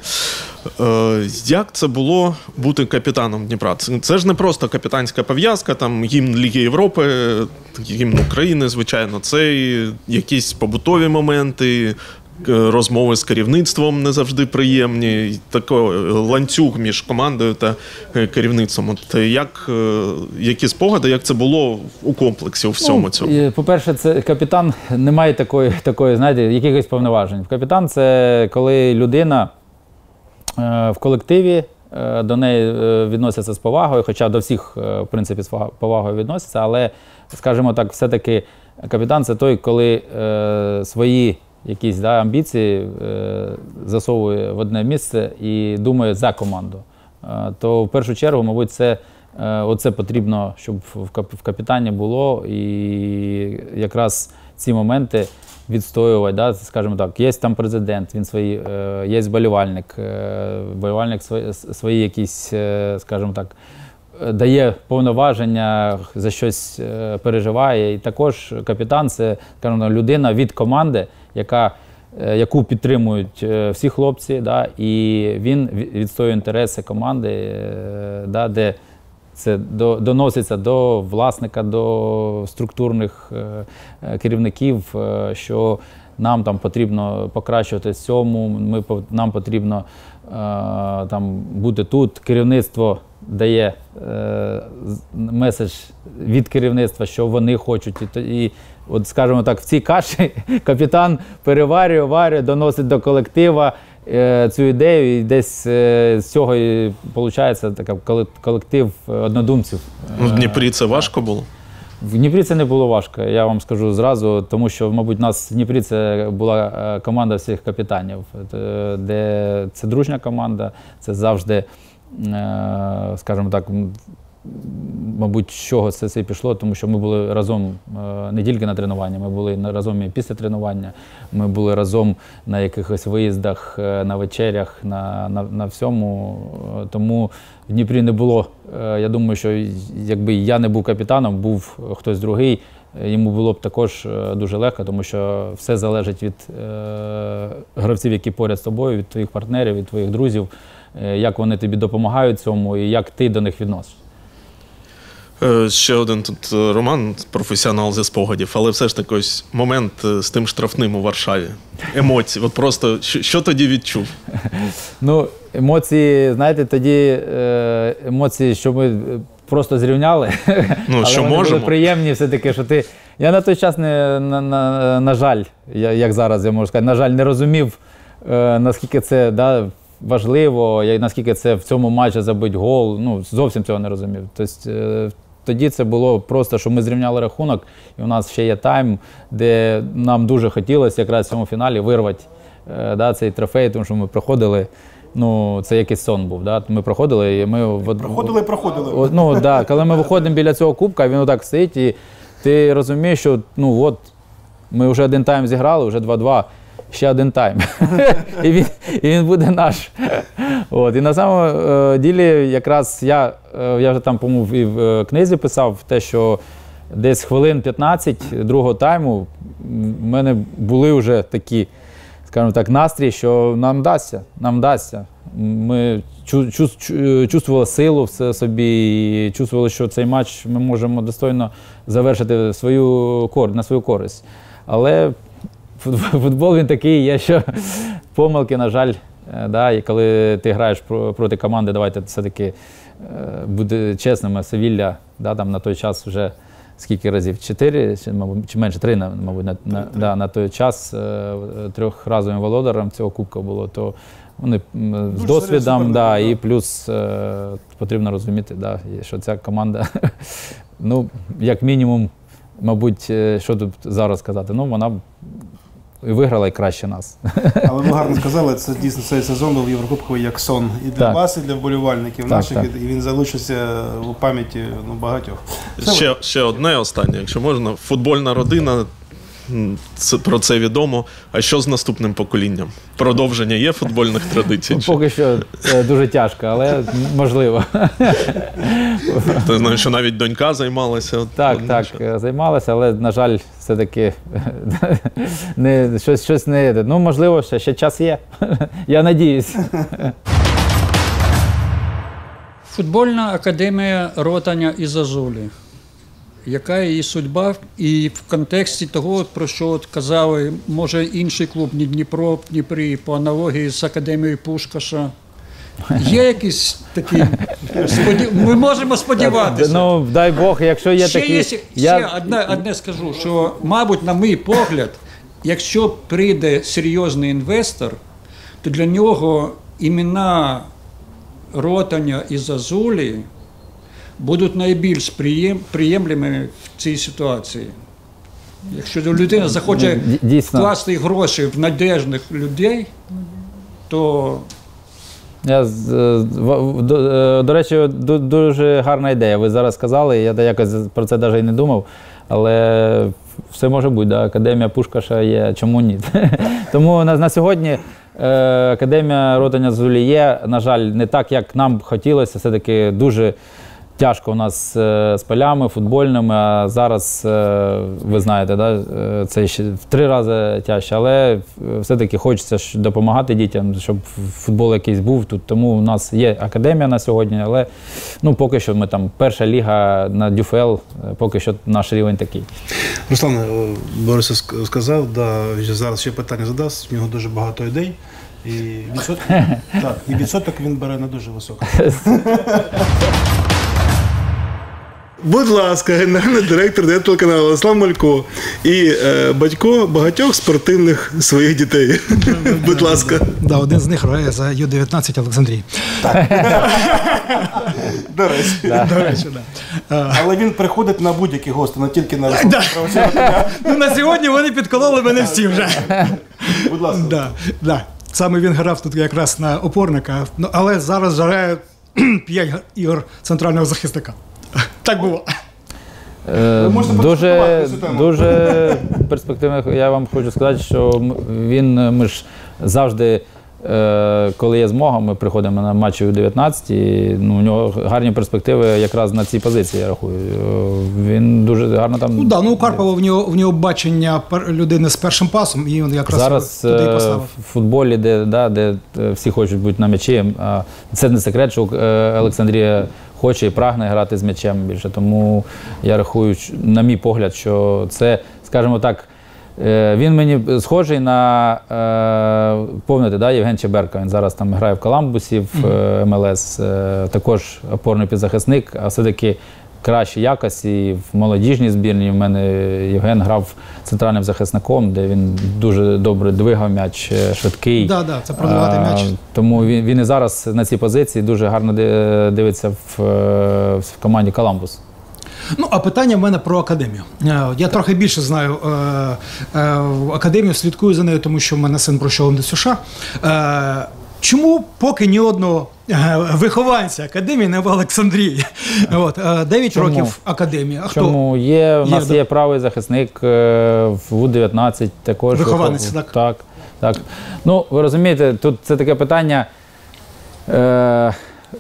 Е, як це було бути капітаном Дніпра? Це, це ж не просто капітанська пов'язка, там гімн Ліги Європи, гімн України, звичайно. Це якісь побутові моменти, розмови з керівництвом не завжди приємні, такий ланцюг між командою та керівництвом. От як, які спогади, як це було у комплексі, у всьому цьому? Ну, по-перше, це капітан не має такої, такої, знаєте, якихось повноважень. Капітан – це коли людина в колективі, до неї відносяться з повагою, хоча до всіх, в принципі, з повагою відносяться, але, скажімо так, все-таки капітан – це той, коли свої якісь, да, амбіції е, засовує в одне місце і думає за команду. Е, то в першу чергу, мабуть, це, е, оце потрібно, щоб в, кап, в капітані було, і якраз ці моменти відстоювати, да, скажімо так, є там президент, він свої, е, є вболівальник, е, вболівальник свої, свої якісь, е, скажімо так, дає повноваження, за щось е, переживає. І також капітан – це, скажімо, людина від команди, яка, е, яку підтримують е, всі хлопці, да, і він відстоює інтереси команди, е, да, де це до, доноситься до власника, до структурних е, керівників, е, що нам там потрібно покращувати цьому, ми, нам потрібно е, там, бути тут. Керівництво дає е, меседж від керівництва, що вони хочуть. І, і от, скажімо так, в цій каші капітан переварює, варює, доносить до колектива, е, цю ідею, і десь е, з цього і виходить така колектив однодумців. Ну, в Дніпрі це важко було? В Дніпрі це не було важко, я вам скажу зразу, тому що, мабуть, у нас в Дніпрі це була команда всіх капітанів, де це дружня команда, це завжди, скажімо так, мабуть, з чого це все пішло, тому що ми були разом не тільки на тренуванні, ми були разом і після тренування, ми були разом на якихось виїздах, на вечерях, на, на, на всьому. Тому в Дніпрі не було, я думаю, що якби я не був капітаном, був хтось другий, йому було б також дуже легко, тому що все залежить від е, гравців, які поряд з тобою, від твоїх партнерів, від твоїх друзів, як вони тобі допомагають цьому і як ти до них відносиш. Ще один тут Роман, професіонал зі спогадів, але все ж таки ось момент з тим штрафним у Варшаві. Емоції, от просто що, що тоді відчув? Ну, емоції, знаєте, тоді емоції, що ми просто зрівняли, ну, але що вони можемо. були приємні все-таки, що ти... Я на той час, не, на, на, на жаль, як зараз я можу сказати, на жаль, не розумів, наскільки це, да, важливо, наскільки це в цьому матчі забить гол, ну, зовсім цього не розумів. Тобто, тоді це було просто, що ми зрівняли рахунок, і у нас ще є тайм, де нам дуже хотілося якраз в цьому фіналі вирвати, да, цей трофей, тому що ми проходили, ну, це якийсь сон був, да? Ми проходили, і ми... Проходили, проходили. Ну, да, коли ми виходимо біля цього кубка, він отак стоїть, і ти розумієш, що, ну, от, ми вже один тайм зіграли, вже два-два, ще один тайм. і, він, і він буде наш. От. І на самому е, ділі якраз я, е, я вже там, по-моєму, і в е, книзі писав те, що десь хвилин п'ятнадцять другого тайму в мене були вже такі, скажімо так, настрій, що нам вдасться, нам вдасться. Ми чу, чу, чу, чувствували силу в собі і чувствували, що цей матч ми можемо достойно завершити свою, на свою користь. Але футбол він такий є, що помилки, на жаль, да, і коли ти граєш проти команди, давайте все-таки буде чесними, Севілля, да, там на той час вже скільки разів? Чотири, чи, мабуть, чи менше, три, мабуть, на, на, да, на той час трьохразовим володарем цього кубка було, то вони з досвідом, да, і плюс е, потрібно розуміти, да, що ця команда, ну, як мінімум, мабуть, що тут зараз сказати, ну, вона і виграла і краще нас. Але ви гарно сказали, це дійсно цей сезон був Єврокубковий як сон і для так. вас, і для вболівальників так, наших, так. і він залишиться у пам'яті, ну, багатьох. Ще, ще одне останнє, якщо можна. Футбольна родина, це, про це відомо. А що з наступним поколінням? Продовження є футбольних традицій? Поки що це дуже тяжко, але можливо. Ти знаєш, що навіть донька займалася? Так, так, що? займалася, але, на жаль, все-таки не, щось, щось не йде. Ну, можливо, ще, ще час є. Я надіюсь. Футбольна академія Ротаня із Азулі. Яка її судьба, і в контексті того, про що от казали, може інший клуб, не Дніпро, в Дніпрі, по аналогії з академією Пушкаша. Є якісь такі, споді... ми можемо сподіватися. Ну, дай Бог, якщо є ще такі... Є, ще я... одне, одне скажу, що, мабуть, на мій погляд, якщо прийде серйозний інвестор, то для нього імена Ротаня і Зазулі будуть найбільш приєм, приємними в цій ситуації. Якщо людина захоче Дійсно. вкласти гроші в надіжних людей, то... Я, до, до речі, дуже гарна ідея. Ви зараз сказали, я якось про це навіть і не думав, але все може бути, да? Академія Пушкаша є, чому ні? Тому на, на сьогодні Академія Ротаня Зазулі є, на жаль, не так, як нам хотілося, все-таки дуже тяжко у нас з полями футбольними, а зараз, ви знаєте, да, це ще в три рази тяжче, але все-таки хочеться допомагати дітям, щоб футбол якийсь був тут. Тому у нас є академія на сьогодні, але ну, поки що ми там перша ліга на ДЮФЛ, поки що наш рівень такий. Руслан Борисов сказав, да, зараз ще питання задасть, в нього дуже багато ідей. І відсоток, так, і відсоток він бере не дуже високий. Будь ласка, генеральний директор телеканалу Руслан Малько і е, батько багатьох спортивних своїх дітей. Будь ласка. Да, один з них грає за Ю дев'ятнадцять Олександрії. До речі. До речі, да. Але він приходить на будь-які гості, не тільки на Да. Ну, на сьогодні вони підкололи мене всі вже. Будь ласка. Да, да. Саме він грав тут якраз на опорника, ну, але зараз грає п'ять ігор центрального захисника. Так було. Е, можете дуже, прокоментувати цю тему? дуже перспективно. Я вам хочу сказати, що м- він, ми ж завжди, е, коли є змога, ми приходимо на матчі Ю дев'ятнадцять, і ну, у нього гарні перспективи якраз на цій позиції, я рахую. Е, Він дуже гарно там. Ну, да, ну, у Карпова в нього, в нього бачення пер- людини з першим пасом, і він якраз Зараз туди і е, поставив. в футболі, де, да, де е, всі хочуть бути на м'ячі, а це не секрет, що е, Олександрія хоче і прагне грати з м'ячем більше. Тому я рахую, що, на мій погляд, що це, скажімо так, е, він мені схожий на, е, помните, да, Євген Чеберка, він зараз там грає в Коламбусі, в е, Ем Ел Ес, е, також опорний півзахисник, а все-таки кращі якості. І в молодіжній збірні в мене Євген грав центральним захисником, де він дуже добре двигав м'яч, е, швидкий. Да, да, це продавати м'яч. А, Тому він, він і зараз на цій позиції дуже гарно ди- дивиться в, е, в команді Коламбус. Ну, а питання в мене про академію. Е, Я трохи більше знаю е, е, академію, слідкую за нею, тому що в мене син пройшов до США. Е, Чому поки ні одного е, вихованця академії не в Олександрії? От, е, дев'ять Чому? років академії. А хто? Чому є, у Є, нас да. є правий захисник е, в Ю дев'ятнадцять також. Вихованець, вихов- так? Так, так. Ну, ви розумієте, тут це таке питання. Е,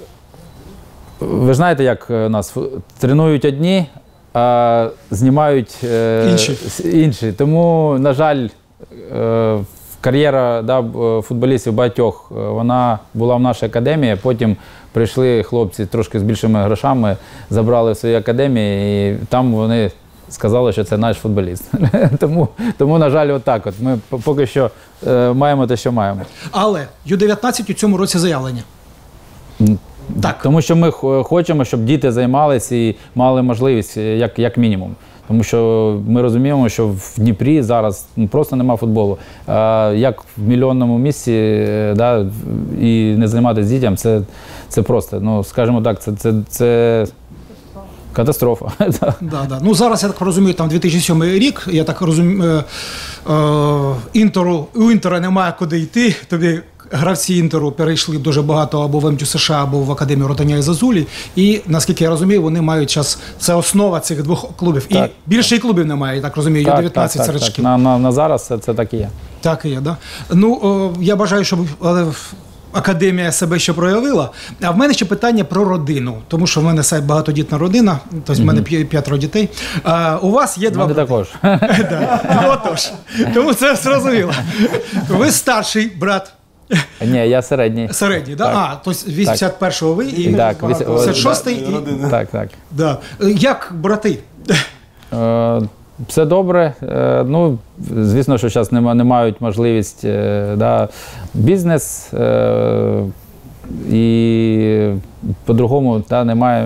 ви ж знаєте, як у нас Фу- тренують одні, а знімають е, Інші. с- інші. Тому, на жаль, е, кар'єра, да, б- футболістів багатьох, е, вона була в нашій академії, потім прийшли хлопці трошки з більшими грошами, забрали в свої академії, і там вони сказали, що це наш футболіст. тому, тому, на жаль, отак от. Ми п- поки що е, маємо те, що маємо. Але Ю дев'ятнадцять у цьому році заявлення. Так. Тому що ми х- хочемо, щоб діти займалися і мали можливість, е, як, як мінімум. Тому що ми розуміємо, що в Дніпрі зараз ну, просто нема футболу. А, як в мільйонному місці, е, да, і не займатися дітям, це, це просто, ну, скажімо так, це, це, це катастрофа. Да, да. Ну, зараз, я так розумію, там дві тисячі сьомий рік, я так розумію, е, е, Інтеру, у Інтера немає куди йти, тобі гравці Інтеру перейшли дуже багато або в Ем Тю США, або в Академію Ротаня і Зазулі, і, наскільки я розумію, вони мають час, це основа цих двох клубів. Так. І більше і клубів немає, я так розумію, Ю дев'ятнадцять серед шкіл. На, на, на зараз це, це так і є. Так і є, да? Ну, о, я бажаю, щоб е, академія себе ще проявила. А в мене ще питання про родину, тому що в мене сайт багатодітна родина, тобто в мене п'я- п'ятеро дітей. А, у вас є два Вони брати. також. Да. Ну, отож. Тому це зрозуміло. Ви старший брат. Ні, я середній. Середній, да? Так. А, тобто вісімдесят першого ви і Так, вісі- вісімдесят шостий. І... Так, так. Да. Як брати? Е, Все добре. Е, Ну, звісно, що зараз не, не мають можливість е, да, бізнес. Е, І по-другому да, немає.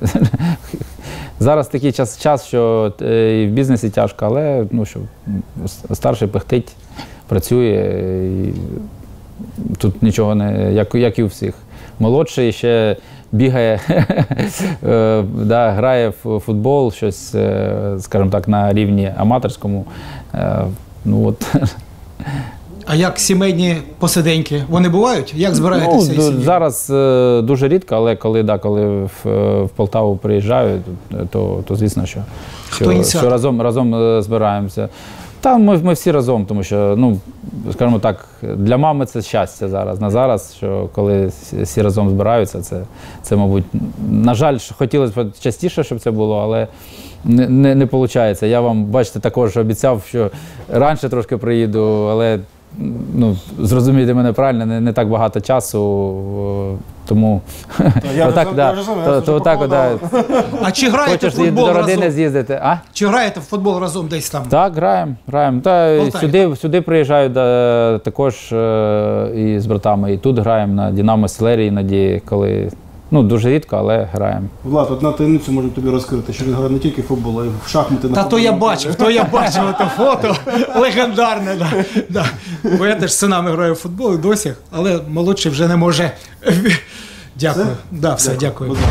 Зараз такий час, час, що е, і в бізнесі тяжко, але ну, що, старший пихтить, працює. І тут нічого не, як, як і у всіх. Молодший ще бігає, е, да, грає в футбол, щось, е, скажімо так, на рівні аматорському. Е, Ну, от. А як сімейні посиденьки? Вони бувають? Як збираєтеся? Ну, із сім'єю? зараз е, дуже рідко, але коли, да, коли в, в Полтаву приїжджаю, то, то звісно, що, що, ініціатор? що разом, разом е, збираємося. Та ми, ми всі разом, тому що, ну, скажімо так, для мами це щастя зараз. На зараз, що коли всі разом збираються, це, це мабуть, на жаль, хотілося б частіше, щоб це було, але не, не, не виходить. Я вам, бачите, також обіцяв, що раніше трошки приїду, але ну, зрозумійте мене правильно, не, не так багато часу, о, тому я отак, вже- да, я вже знаю, я то- вже то отак, да. А чи граєте в Хочеш футбол до родини разом? з'їздити, а? Чи граєте в футбол разом десь там? Так, граємо, граємо. Та Полтаві, сюди, сюди приїжджають да, також е, і з братами, і тут граємо на Динамо Селерії, іноді, коли Ну, дуже рідко, але граємо. Влад, одна таємницю можемо тобі розкрити, що він грає не тільки в футбол, а й в шахмати. Та то я бачив, то я бачив те фото, легендарне. Да, да. Бо я теж з синами граю в футбол і досі, але молодший вже не може. Дякую. Все? Да, все, дякую. Будь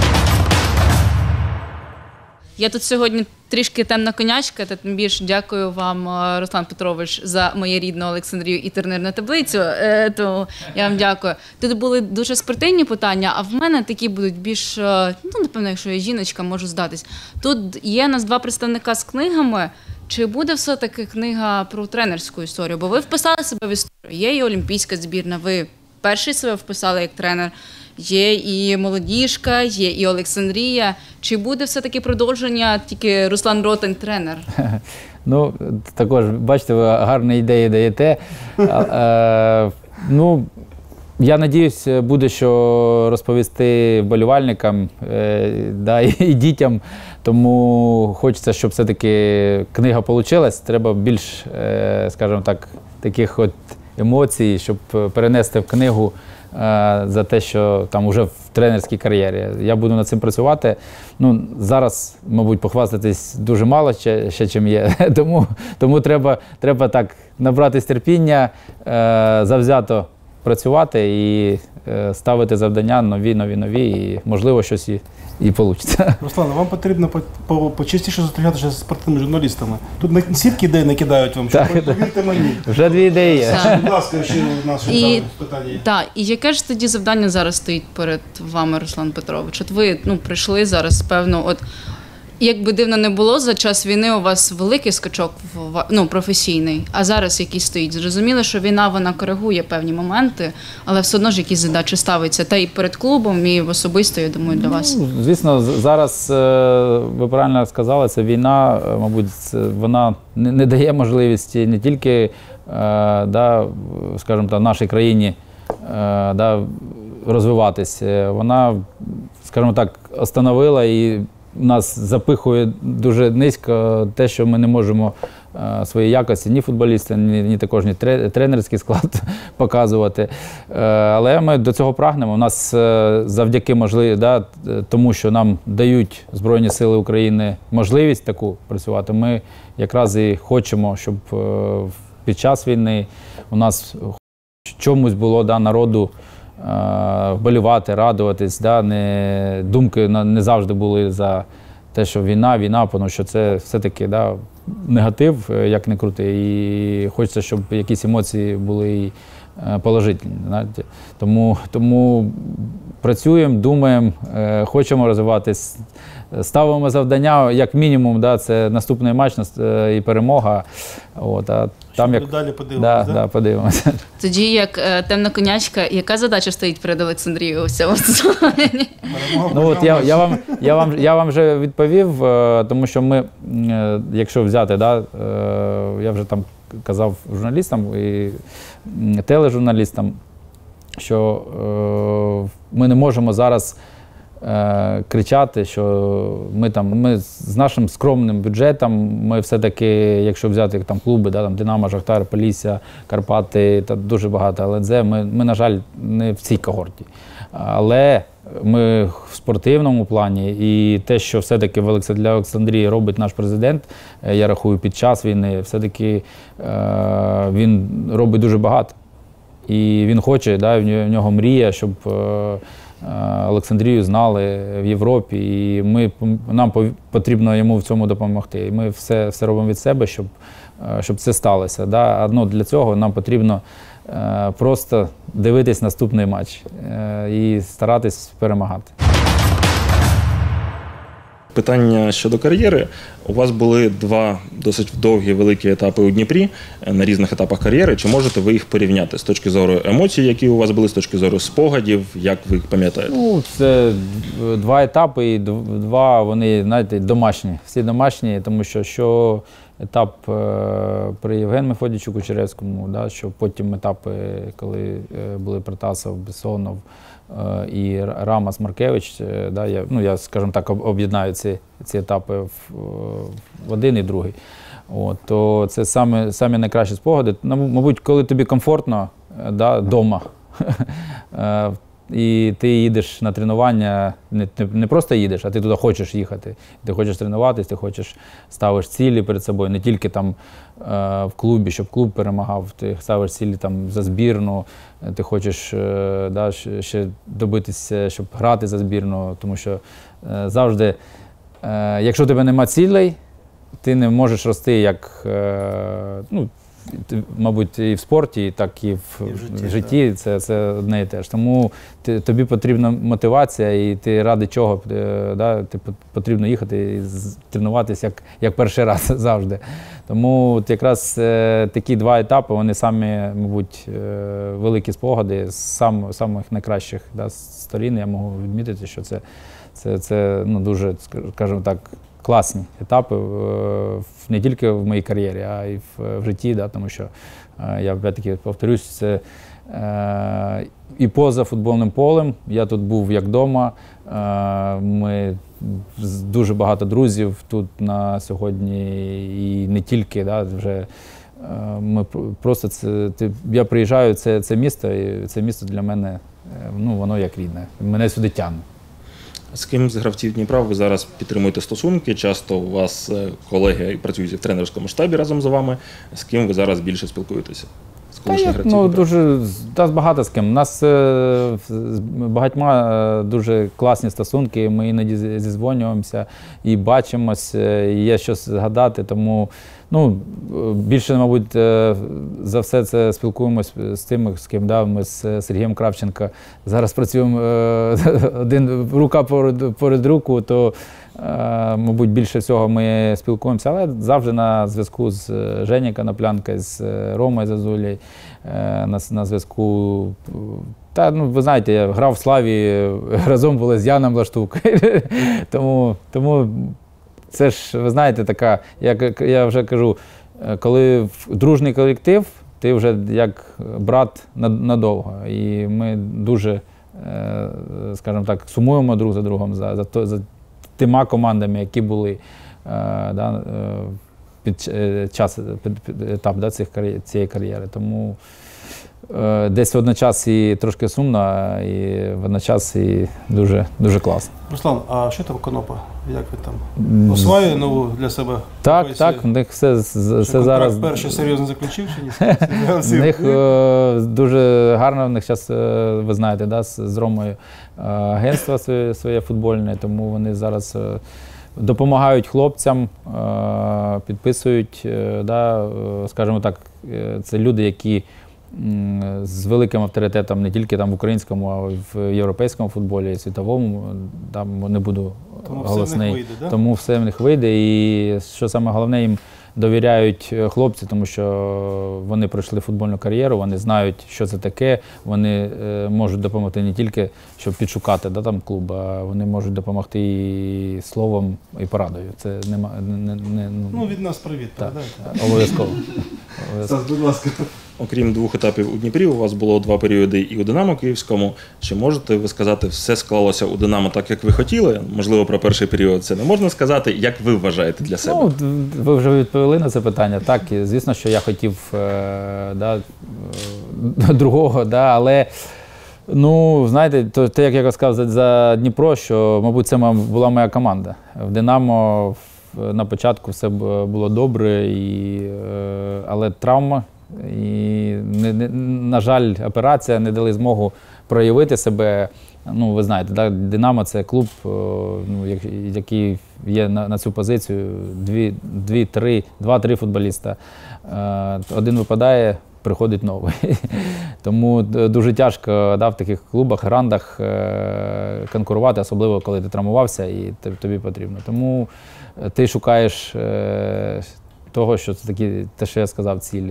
Я тут сьогодні трішки темна конячка, та тим більше дякую вам, Руслан Петрович, за моє рідну Олександрію і турнірну таблицю. Е, то я вам дякую. Тут були дуже спортивні питання, а в мене такі будуть більш, ну, напевно, якщо я жіночка, можу здатись. Тут є у нас два представника з книгами. Чи буде все-таки книга про тренерську історію? Бо ви вписали себе в історію. Є і олімпійська збірна, ви перший себе вписали як тренер. Є і молодіжка, є і Олександрія. Чи буде все-таки продовження, тільки Руслан Ротань тренер? Ну, також, бачите, ви гарні ідеї даєте. Е, ну, я надіюсь, буде що розповісти вболівальникам, е, да, і дітям. Тому хочеться, щоб все-таки книга вийшла. Треба більш, е, скажімо так, таких от емоцій, щоб перенести в книгу за те, що там вже в тренерській кар'єрі. Я буду над цим працювати. Ну, зараз, мабуть, похвастатись дуже мало ще, ще чим є. Тому, тому треба, треба так набратись терпіння, завзято працювати і ставити завдання нові, нові, нові, і можливо щось і, і вийде. Руслан, вам потрібно по, по, почастіше зустрічатися з спортивними журналістами. Тут на сітки ідеї накидають вам, що Так, повірте мені. Вже дві ідеї є. Будь ласка, ще у нас І, питання є. та, і яке ж тоді завдання зараз стоїть перед вами, Руслан Петрович? От ви, ну, прийшли зараз, певно, от як би дивно не було, за час війни у вас великий скачок, в, ну, професійний, а зараз який стоїть. Зрозуміло, що війна, вона коригує певні моменти, але все одно ж якісь задачі ставиться. Та і перед клубом, і особисто, я думаю, для вас. Ну, звісно, зараз, ви правильно сказали, це війна, мабуть, вона не дає можливості не тільки, да, скажімо так, нашій країні, да, розвиватися. Вона, скажімо так, остановила і нас запихує дуже низько те, що ми не можемо е, свої якості, ні футболісти, ні, ні також ні тренерський склад показувати. Е, але ми до цього прагнемо. У нас е, завдяки можливі, да, тому, що нам дають Збройні Сили України можливість таку працювати, ми якраз і хочемо, щоб е, під час війни у нас чомусь було, да, народу вболівати, радуватись, да, не, думки не завжди були за те, що війна, війна, тому що це все-таки, да, негатив, як не крути, і хочеться, щоб якісь емоції були і положительні. Знаєте. Тому, тому працюємо, думаємо, хочемо розвиватись, ставимо завдання, як мінімум, да, це наступний матч і перемога. От, а там як... Далі подивимося, да, да? Да, подивимося. Тоді, як е, темна конячка, яка задача стоїть перед Олександрією у цьому сезоні? Ну, от я, я, вам, я, вам, я вам вже відповів, е, тому що ми, е, якщо взяти, да, е, я вже там казав журналістам і тележурналістам, що е, ми не можемо зараз е, кричати, що ми там, ми з нашим скромним бюджетом, ми все-таки, якщо взяти там клуби, да, там Динамо, Шахтар, Полісся, Карпати, та дуже багато ел ен зет, ми, ми, на жаль, не в цій когорті. Але ми в спортивному плані, і те, що все-таки для Олександрії робить наш президент, я рахую, під час війни, все-таки е, він робить дуже багато. І він хоче, да, в нього мрія, щоб е, Олександрію знали в Європі, і ми, нам потрібно йому в цьому допомогти. І ми все, все робимо від себе, щоб, щоб це сталося. Да? Ну, для цього нам потрібно е, просто дивитись наступний матч е, і старатись перемагати. Питання щодо кар'єри. У вас були два досить довгі великі етапи у Дніпрі на різних етапах кар'єри. Чи можете ви їх порівняти з точки зору емоцій, які у вас були, з точки зору спогадів, як ви їх пам'ятаєте? Ну, це два етапи, і два вони, знаєте, домашні. Всі домашні, тому що що етап при Євгену Мефодійовичу Кучеревському, да, що потім етапи, коли були Протасов, Бессонов і Рамос, Маркевич, да, я, ну, я, скажімо так, об'єднаю ці, ці етапи в, в один і другий. От, то це саме, самі найкращі спогади. Мабуть, коли тобі комфортно, да, вдома, і ти їдеш на тренування, не, не просто їдеш, а ти туди хочеш їхати. Ти хочеш тренуватись, ти хочеш, ставиш цілі перед собою, не тільки там в клубі, щоб клуб перемагав, ти ставиш цілі там за збірну, ти хочеш да, ще добитися, щоб грати за збірну, тому що завжди, якщо у тебе нема цілей, ти не можеш рости як, ну, мабуть, і в спорті, так і в, і в житті. В житті це, це одне і те ж. Тому ти, тобі потрібна мотивація, і ти ради чого, да, ти потрібно їхати і тренуватися як, як перший раз завжди. Тому от якраз е, такі два етапи, вони самі, мабуть, е, великі спогади з сам, самих найкращих да, сторін. Я можу відмітити, що це, це, це ну, дуже, скажімо так, класні етапи не тільки в моїй кар'єрі, а й в, в житті, да, тому що, я опять-таки повторюсь, це е, і поза футбольним полем. Я тут був як вдома. Е, ми дуже багато друзів тут на сьогодні, і не тільки, да, вже е, ми просто це, ти, я приїжджаю, це, це місто, і це місто для мене, ну, воно як рідне, мене сюди тягне. З ким з гравців Дніпра ви зараз підтримуєте стосунки? Часто у вас колеги працюють в тренерському штабі разом з вами. З ким ви зараз більше спілкуєтеся? З колишніх гравців? Ну, дуже, та, багато з ким. У нас е, з багатьма е, дуже класні стосунки, ми іноді зізвонюємося і бачимося, і є що згадати, тому ну, більше, мабуть, е, за все це спілкуємось з тими, з ким, да, ми з Сергієм Кравченко зараз працюємо е, один рука поряд, поряд руку, то мабуть, більше всього ми спілкуємося, але завжди на зв'язку з Женєю Коноплянкою, з Ромою Зазулею, на, на зв'язку. Та, ну, ви знаєте, я грав в Славі, разом були з Яном Лаштукою, тому, тому це ж, ви знаєте, така, як я вже кажу, коли дружний колектив, ти вже як брат надовго, і ми дуже, скажімо так, сумуємо друг за другом за, за, за тима командами, які були е, да, під час, під, під етап да, цих, цієї кар'єри. Тому е, десь водночас і трошки сумно, і водночас і дуже, дуже класно. Руслан, а що там Конопа? Як ви там? Осваює нову для себе? Так, так, в них все, все зараз... перший серйозно заключив чи ні? В них е, дуже гарно, в них зараз, е, ви знаєте, да, з, з Ромою е, агентство своє, своє футбольне, тому вони зараз е, допомагають хлопцям, е, підписують, е, да, е, скажімо так, е, це люди, які з великим авторитетом не тільки там в українському, а й в європейському футболі, і світовому, там не буду тому голосний. Все в них вийде, да? Тому все в них вийде, і що саме головне, їм довіряють хлопці, тому що вони пройшли футбольну кар'єру, вони знають, що це таке, вони е, можуть допомогти не тільки, щоб підшукати да, там клуб, а вони можуть допомогти і словом, і порадою. Це нема, не, не, ну, ну, від нас привіт, передайте. Обов'язково. Стас, будь ласка. Окрім двох етапів у Дніпрі, у вас було два періоди і у «Динамо» Київському. Чи можете ви сказати, все склалося у «Динамо» так, як ви хотіли? Можливо, про перший період це не можна сказати. Як ви вважаєте для себе? Ну, ви вже відповіли на це питання. Так, і, звісно, що я хотів е, да, е, другого, да, але, ну, знаєте, то, те, як я сказав за, за Дніпро, що, мабуть, це була моя команда. В «Динамо» на початку все було добре, і, е, але травма. І, не, не, на жаль, операція не дали змогу проявити себе. Ну, ви знаєте, да, «Динамо» – це клуб, ну, який є на, на цю позицію, дві, дві, три, два-три футболіста. Один випадає, приходить новий. Тому дуже тяжко да, в таких клубах, грандах конкурувати, особливо коли ти травмувався і тобі потрібно. Тому ти шукаєш того, що це такі, те, що я сказав, ціль.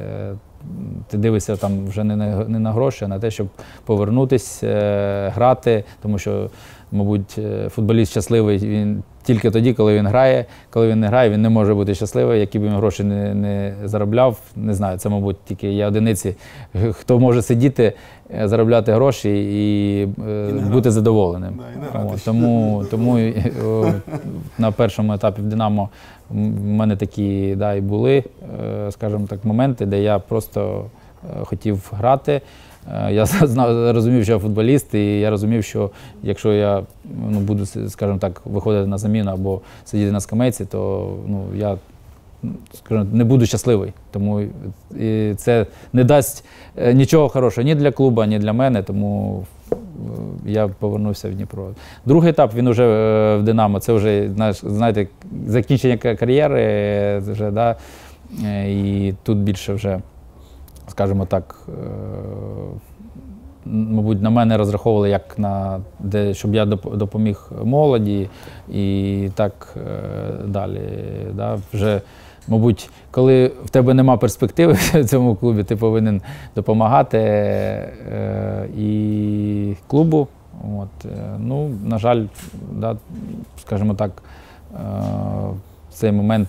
Ти дивишся там вже не на, не на гроші, а на те, щоб повернутися, грати, тому що, мабуть, футболіст щасливий він тільки тоді, коли він грає. Коли він не грає, він не може бути щасливий, які б він гроші не, не заробляв. Не знаю, це, мабуть, тільки є одиниці, хто може сидіти, заробляти гроші і, і бути задоволеним. Да, О, тому тому на першому етапі в «Динамо» в мене такі да, і були, скажімо так, моменти, де я просто хотів грати. Я знав, розумів, що я футболіст, і я розумів, що якщо я ну, буду, скажімо так, виходити на заміну або сидіти на скамейці, то ну, я скажімо, не буду щасливий. Тому і це не дасть нічого хорошого ні для клубу, ні для мене, тому я повернувся в Дніпро. Другий етап, він вже в «Динамо», це вже, знаєте, закінчення кар'єри, вже, да, і тут більше вже, скажімо так, мабуть, на мене розраховували, як на, де, щоб я допоміг молоді і так далі. Да. Вже, мабуть, коли в тебе нема перспективи в цьому клубі, ти повинен допомагати е, і клубу. От. Ну, на жаль, да, скажімо так, е, в цей момент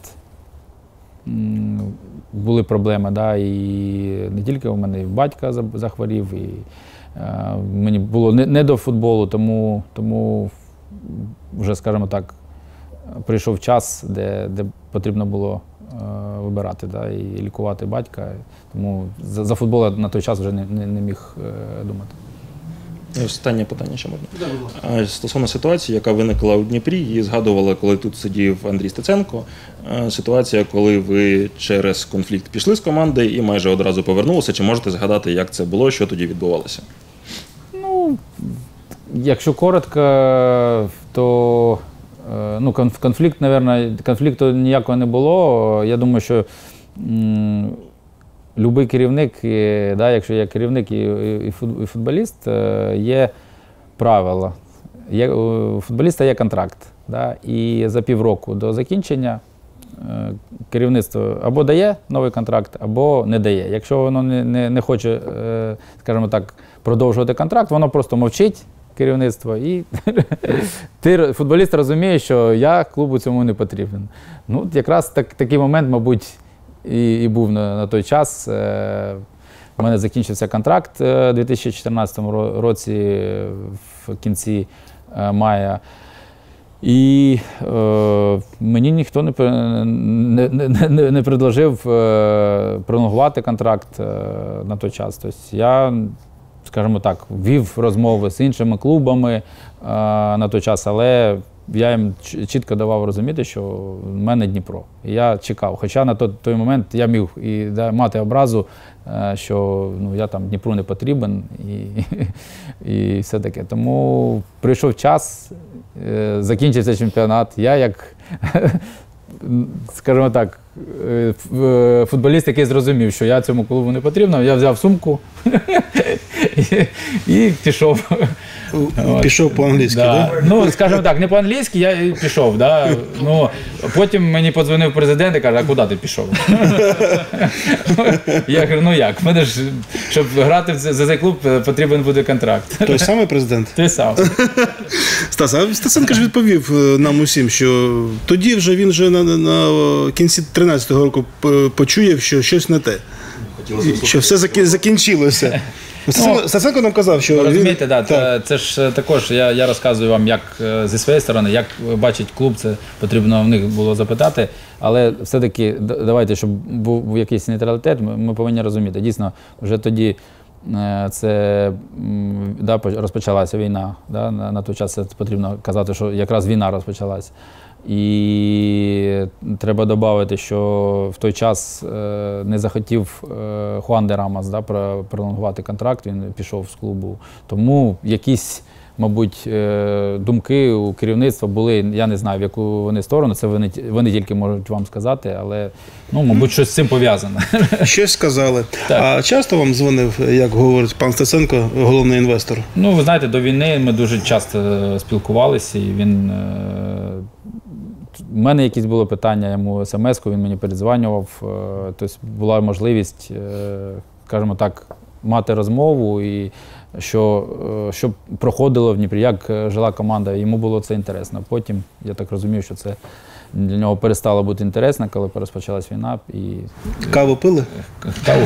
м, були проблеми. Да, і не тільки у мене, і батька захворів, і е, мені було не, не до футболу, тому, тому вже, скажімо так, прийшов час, де, де потрібно було вибирати, да, і лікувати батька. Тому за, за футбол на той час вже не, не, не міг е, думати. І останнє питання ще можна. Стосовно ситуації, яка виникла у Дніпрі, її згадували, коли тут сидів Андрій Стеценко. Ситуація, коли ви через конфлікт пішли з команди і майже одразу повернулися. Чи можете згадати, як це було, що тоді відбувалося? Ну, якщо коротко, то ну, конфлікт, мабуть, конфлікту ніякого не було. Я думаю, що будь-який керівник, да, якщо є керівник і футболіст, є правила. Є, у футболіста є контракт. Да, і за півроку до закінчення керівництво або дає новий контракт, або не дає. Якщо воно не, не, не хоче, скажімо так, продовжувати контракт, воно просто мовчить, керівництво, і ти, футболіст, розуміє, що я клубу цьому не потрібен. Ну, якраз так, такий момент, мабуть, і, і був на, на той час. У мене закінчився контракт у дві тисячі чотирнадцятому році, в кінці мая. І е, мені ніхто не, не, не, не предложив е, пролонгувати контракт е, на той час. Тобто я, скажімо так, вів розмови з іншими клубами е, на той час, але я їм чітко давав розуміти, що в мене Дніпро. І я чекав. Хоча на той, той момент я міг і да, мати образу, е, що ну, я там Дніпру не потрібен і, і все таке. Тому прийшов час, е, закінчився чемпіонат. Я як, скажімо так, футболіст, який зрозумів, що я цьому клубу не потрібен, я взяв сумку і, і пішов. Пішов по-англійськи, да. Да? Ну, скажімо так, не по-англійськи, я і пішов. Да? Ну, потім мені подзвонив президент і каже, а куди ти пішов? Я кажу, ну як, мене ж, щоб грати за цей клуб, потрібен буде контракт. Той самий президент? Той самий. Стас, а Стеценко ж відповів нам усім, що тоді вже він вже на, на кінці тринадцятого року почує, що щось не те. Що все закінчилося. Ну, Стеценко нам казав, що... Розумієте, він... да, це, це ж також, я, я розказую вам, як зі своєї сторони, як бачить клуб, це потрібно в них було запитати, але все-таки давайте, щоб був якийсь нейтралітет, ми, ми повинні розуміти. Дійсно, вже тоді це, да, розпочалася війна, да, на, на той час це потрібно казати, що якраз війна розпочалася. І треба додати, що в той час не захотів Хуан де Рамос, да, пролонгувати контракт, він пішов з клубу. Тому якісь, мабуть, думки у керівництва були, я не знаю, в яку вони сторону, це вони, вони тільки можуть вам сказати, але, ну, мабуть, щось з цим пов'язане. Щось сказали. Так. А часто вам дзвонив, як говорить пан Стеценко, головний інвестор? Ну, ви знаєте, до війни ми дуже часто спілкувалися, і він... У мене якісь були питання, йому смс-ку, він мені передзвонював. Тобто була можливість, скажімо так, мати розмову, і що, що проходило в Дніпрі, як жила команда. Йому було це інтересно. Потім, я так розумів, що це для нього перестало бути інтересно, коли розпочалась війна. І... Каву пили? Каву.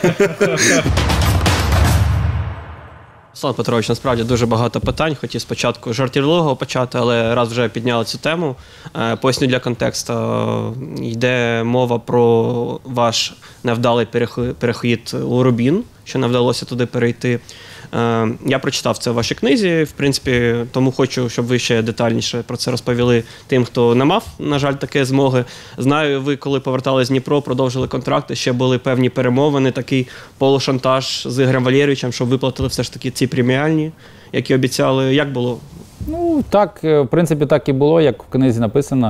Руслан Петрович, насправді дуже багато питань. Хотів спочатку жартівливого почати, але раз вже підняли цю тему, поясню для контексту. Йде мова про ваш невдалий перехід у Рубін, що не вдалося туди перейти. Я прочитав це в вашій книзі, в принципі, тому хочу, щоб ви ще детальніше про це розповіли тим, хто не мав, на жаль, таке змоги. Знаю, ви, коли повертались з Дніпро, продовжили контракти, ще були певні перемовини, такий полушантаж з Ігорем Валерійовичем, щоб виплатили все ж таки ці преміальні, які обіцяли. Як було? Ну, так, в принципі, так і було, як в книзі написано.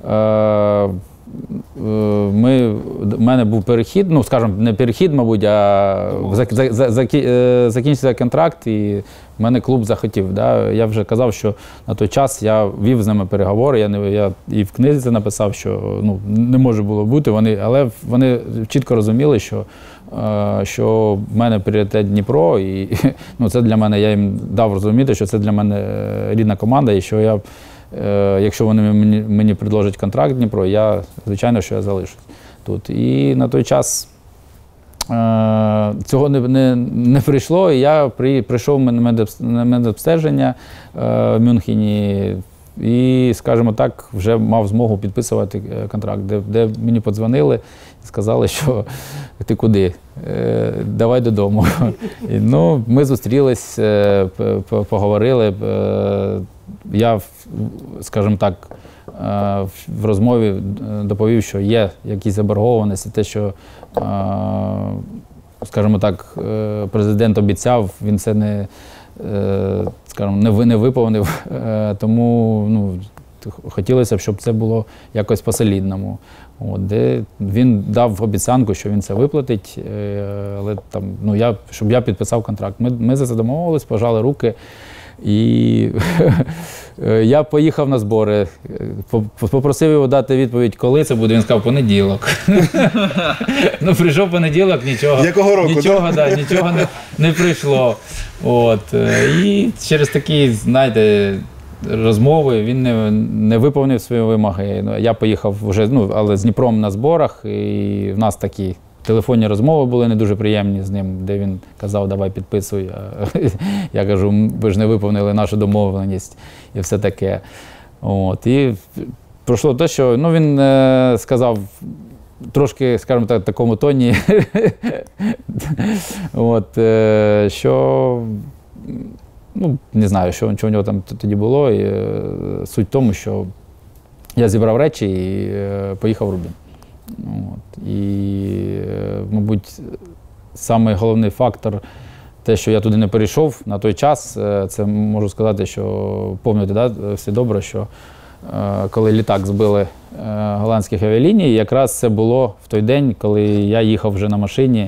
Ми, в мене був перехід, ну, скажімо, не перехід, мабуть, а за, за, за, закінчився контракт, і в мене клуб захотів. Да? Я вже казав, що на той час я вів з ними переговори, я, не, я і в книзі це написав, що ну, не може було бути, вони, але вони чітко розуміли, що, що в мене пріоритет Дніпро, і ну, це для мене, я їм дав розуміти, що це для мене рідна команда, і що я якщо вони мені, мені предложать контракт Дніпро, я, звичайно, що я залишусь тут. І на той час е, цього не, не, не прийшло, і я при, прийшов на медобстеження е, в Мюнхені і, скажімо так, вже мав змогу підписувати контракт, де, де мені подзвонили і сказали, що ти куди? Е, давай додому. І, ну, ми зустрілись, е, поговорили. Е, Я, скажімо так, в розмові доповів, що є якісь заборгованості, те, що, скажімо так, президент обіцяв, він це не, скажімо, не виповнив, тому ну, хотілося б, щоб це було якось по-солідному. От, де він дав обіцянку, що він це виплатить, але там, ну, я, щоб я підписав контракт. Ми, ми за це домовились, пожали руки. І я поїхав на збори, попросив його дати відповідь, коли це буде, він сказав, понеділок. Ну, прийшов понеділок, нічого, Якого року, нічого, да, нічого не, не прийшло. От. І через такі, знаєте, розмови він не, не виповнив свої вимоги. Я поїхав вже, ну, але з Дніпром на зборах, і в нас такі телефонні розмови були не дуже приємні з ним, де він казав, давай підписуй. Я кажу, ви ж не виповнили нашу домовленість і все таке. От. І пройшло те, що ну, він е, сказав трошки, скажімо так, в такому тоні, от, е, що, ну, не знаю, що, що у нього там тоді було. І, е, суть в тому, що я зібрав речі і е, поїхав в Рубін. От. І, мабуть, самий головний фактор, те, що я туди не перейшов на той час, це можу сказати, що пам'ятаєте, да, всі добре, що коли літак збили голландських авіаліній, якраз це було в той день, коли я їхав вже на машині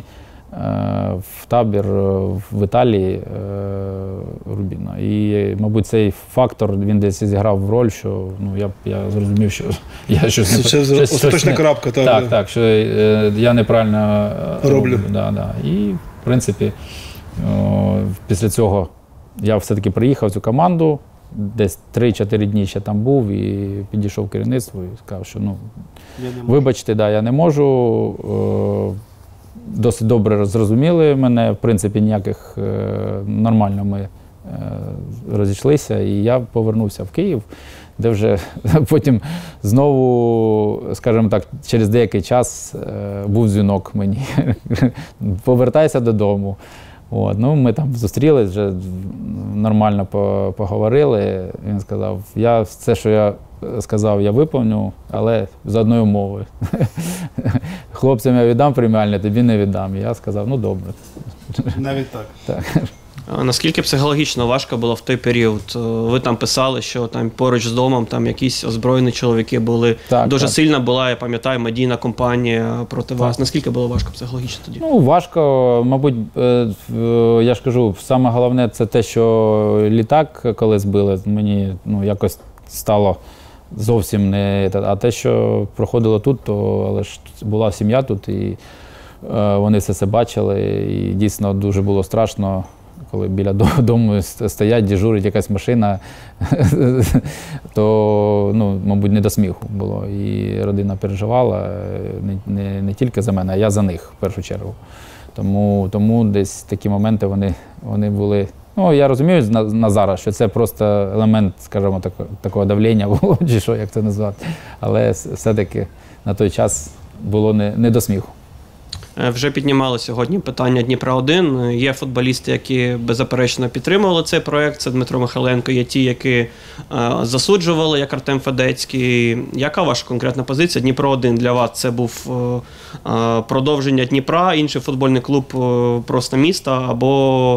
в табір в Італії Рубіна. І, мабуть, цей фактор, він десь зіграв роль, що ну, я, я зрозумів, що я щось... Це щось, остаточна щось не, крапка. Так, так, так, що я неправильно роблю. роблю. Да, да. І, в принципі, о, після цього я все-таки приїхав в цю команду, десь три-чотири дні ще там був і підійшов керівництво і сказав, що ну, вибачте, да, я не можу. О, досить добре зрозуміли мене, в принципі, ніяких, нормально ми розійшлися, і я повернувся в Київ, де вже потім знову, скажімо так, через деякий час був дзвінок мені, повертайся додому. От, ну, ми там зустрілись, вже нормально поговорили, він сказав, я все, що я сказав, я виповню, але за одною умовою. Хлопцям я віддам преміальне, тобі не віддам. Я сказав, ну добре. Навіть так. Так. А наскільки психологічно важко було в той період? Ви там писали, що там поруч з домом там якісь озброєні чоловіки були. Так, Дуже так. сильна була, я пам'ятаю, медійна кампанія проти так. вас. Наскільки було важко психологічно тоді? Ну, важко, мабуть, я ж кажу, саме головне це те, що літак, коли збили, мені ну, якось стало зовсім не... А те, що проходило тут, то але ж була сім'я тут, і вони все це бачили, і дійсно дуже було страшно, коли біля дому стоять, дежурить якась машина, то, ну, мабуть, не до сміху було. І родина переживала не, не, не тільки за мене, а я за них, в першу чергу. Тому, тому десь такі моменти вони, вони були. Ну, я розумію на, на зараз, що це просто елемент, скажімо, так, такого давлення було, чи що, як це назвати. Але все-таки на той час було не, не до сміху. Вже піднімали сьогодні питання Дніпра один. Є футболісти, які беззаперечно підтримували цей проєкт. Це Дмитро Михайленко, є ті, які засуджували, як Артем Федецький. Яка ваша конкретна позиція? Дніпро один для вас це був продовження Дніпра, інший футбольний клуб просто міста, або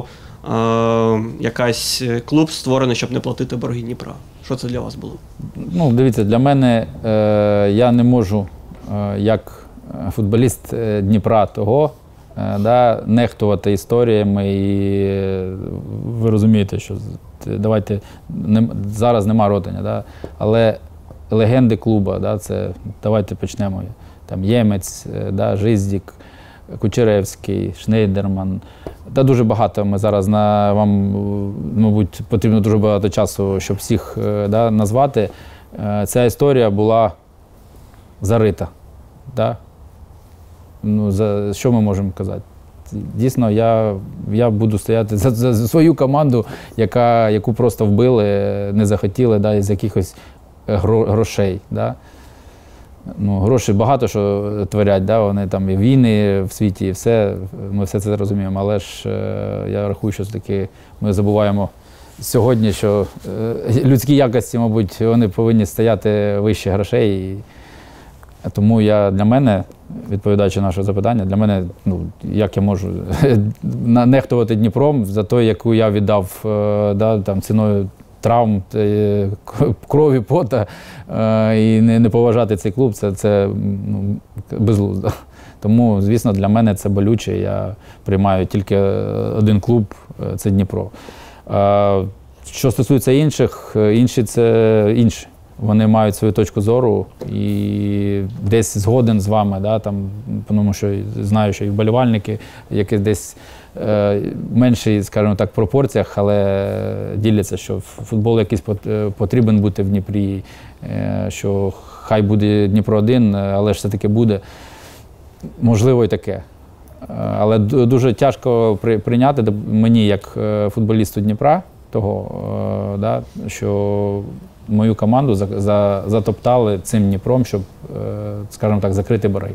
якийсь клуб створений, щоб не платити борги Дніпра? Що це для вас було? Ну, дивіться, для мене е, я не можу, е, як футболіст Дніпра того, е, да, нехтувати історіями, і е, ви розумієте, що давайте, не, зараз нема Ротаня, да, але легенди клуба, да, це, давайте почнемо, там Ємець, да, Жиздік, Кучеревський, Шнейдерман. Та дуже багато ми зараз, на, вам, мабуть, потрібно дуже багато часу, щоб всіх, да, назвати. Ця історія була зарита. Да? Ну, за що ми можемо казати? Дійсно, я, я буду стояти за, за, за свою команду, яка, яку просто вбили, не захотіли, да, із якихось грошей. Да? Ну, гроші багато що творять, да? Вони там і війни в світі, і все, ми все це розуміємо, але ж е, я рахую, що все-таки ми забуваємо сьогодні, що е, людські якості, мабуть, вони повинні стояти вище грошей. І, тому я, для мене, відповідаючи на наше запитання, для мене, ну, як я можу нехтувати Дніпром за те, яку я віддав, е, да, там, ціною травм, крові, пота, і не, не поважати цей клуб, це, це ну, безглуздо. Тому, звісно, для мене це болюче. Я приймаю тільки один клуб, це Дніпро. Що стосується інших, інші це інші. Вони мають свою точку зору і десь згоден з вами, да, там, тому що знаю, що і вболівальники, які десь е, менші, скажімо так, пропорціях, але діляться, що футбол якийсь потрібен бути в Дніпрі, е, що хай буде Дніпро один, але ж все-таки буде. Можливо, і таке. Але дуже тяжко прийняти мені, як футболісту Дніпра, того, да, що мою команду за, за, затоптали цим Дніпром, щоб, скажімо так, закрити борги.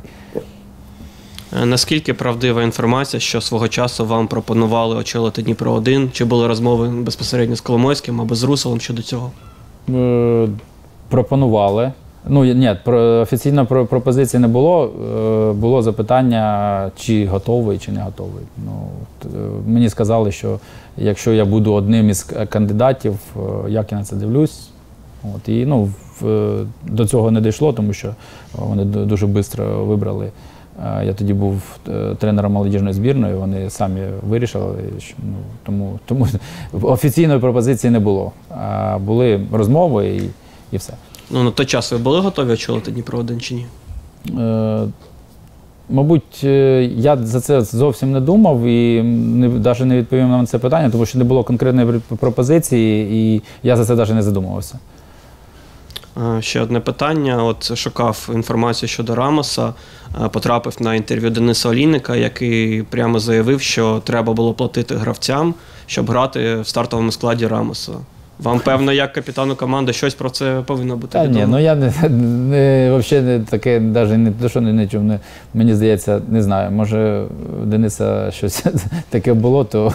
Наскільки правдива інформація, що свого часу вам пропонували очолити Дніпро один? Чи були розмови безпосередньо з Коломойським або з Руселом щодо цього? Е, пропонували. Ну, ні, про, офіційно про пропозиції не було. Е, було запитання, чи готовий, чи не готовий. Ну, т, мені сказали, що якщо я буду одним із кандидатів, як я на це дивлюсь. От, і, ну, в, до цього не дійшло, тому що вони дуже швидко вибрали. Я тоді був тренером молодіжної збірної, вони самі вирішили, що, ну, тому, тому офіційної пропозиції не було. А були розмови і, і все. Ну, на той час ви були готові очолити Дніпро один чи ні? Е, мабуть, я за це зовсім не думав і не, навіть не відповів на це питання, тому що не було конкретної пропозиції і я за це навіть не задумувався. Ще одне питання. От шукав інформацію щодо Рамоса, потрапив на інтерв'ю Дениса Олійника, який прямо заявив, що треба було платити гравцям, щоб грати в стартовому складі Рамоса. Вам, певно, як капітану команди, щось про це повинно бути Та відомо? Ні, ну я не, не, взагалі не таке, навіть не те, що не, не чув, не, мені здається, не знаю, може у Дениса щось таке було, то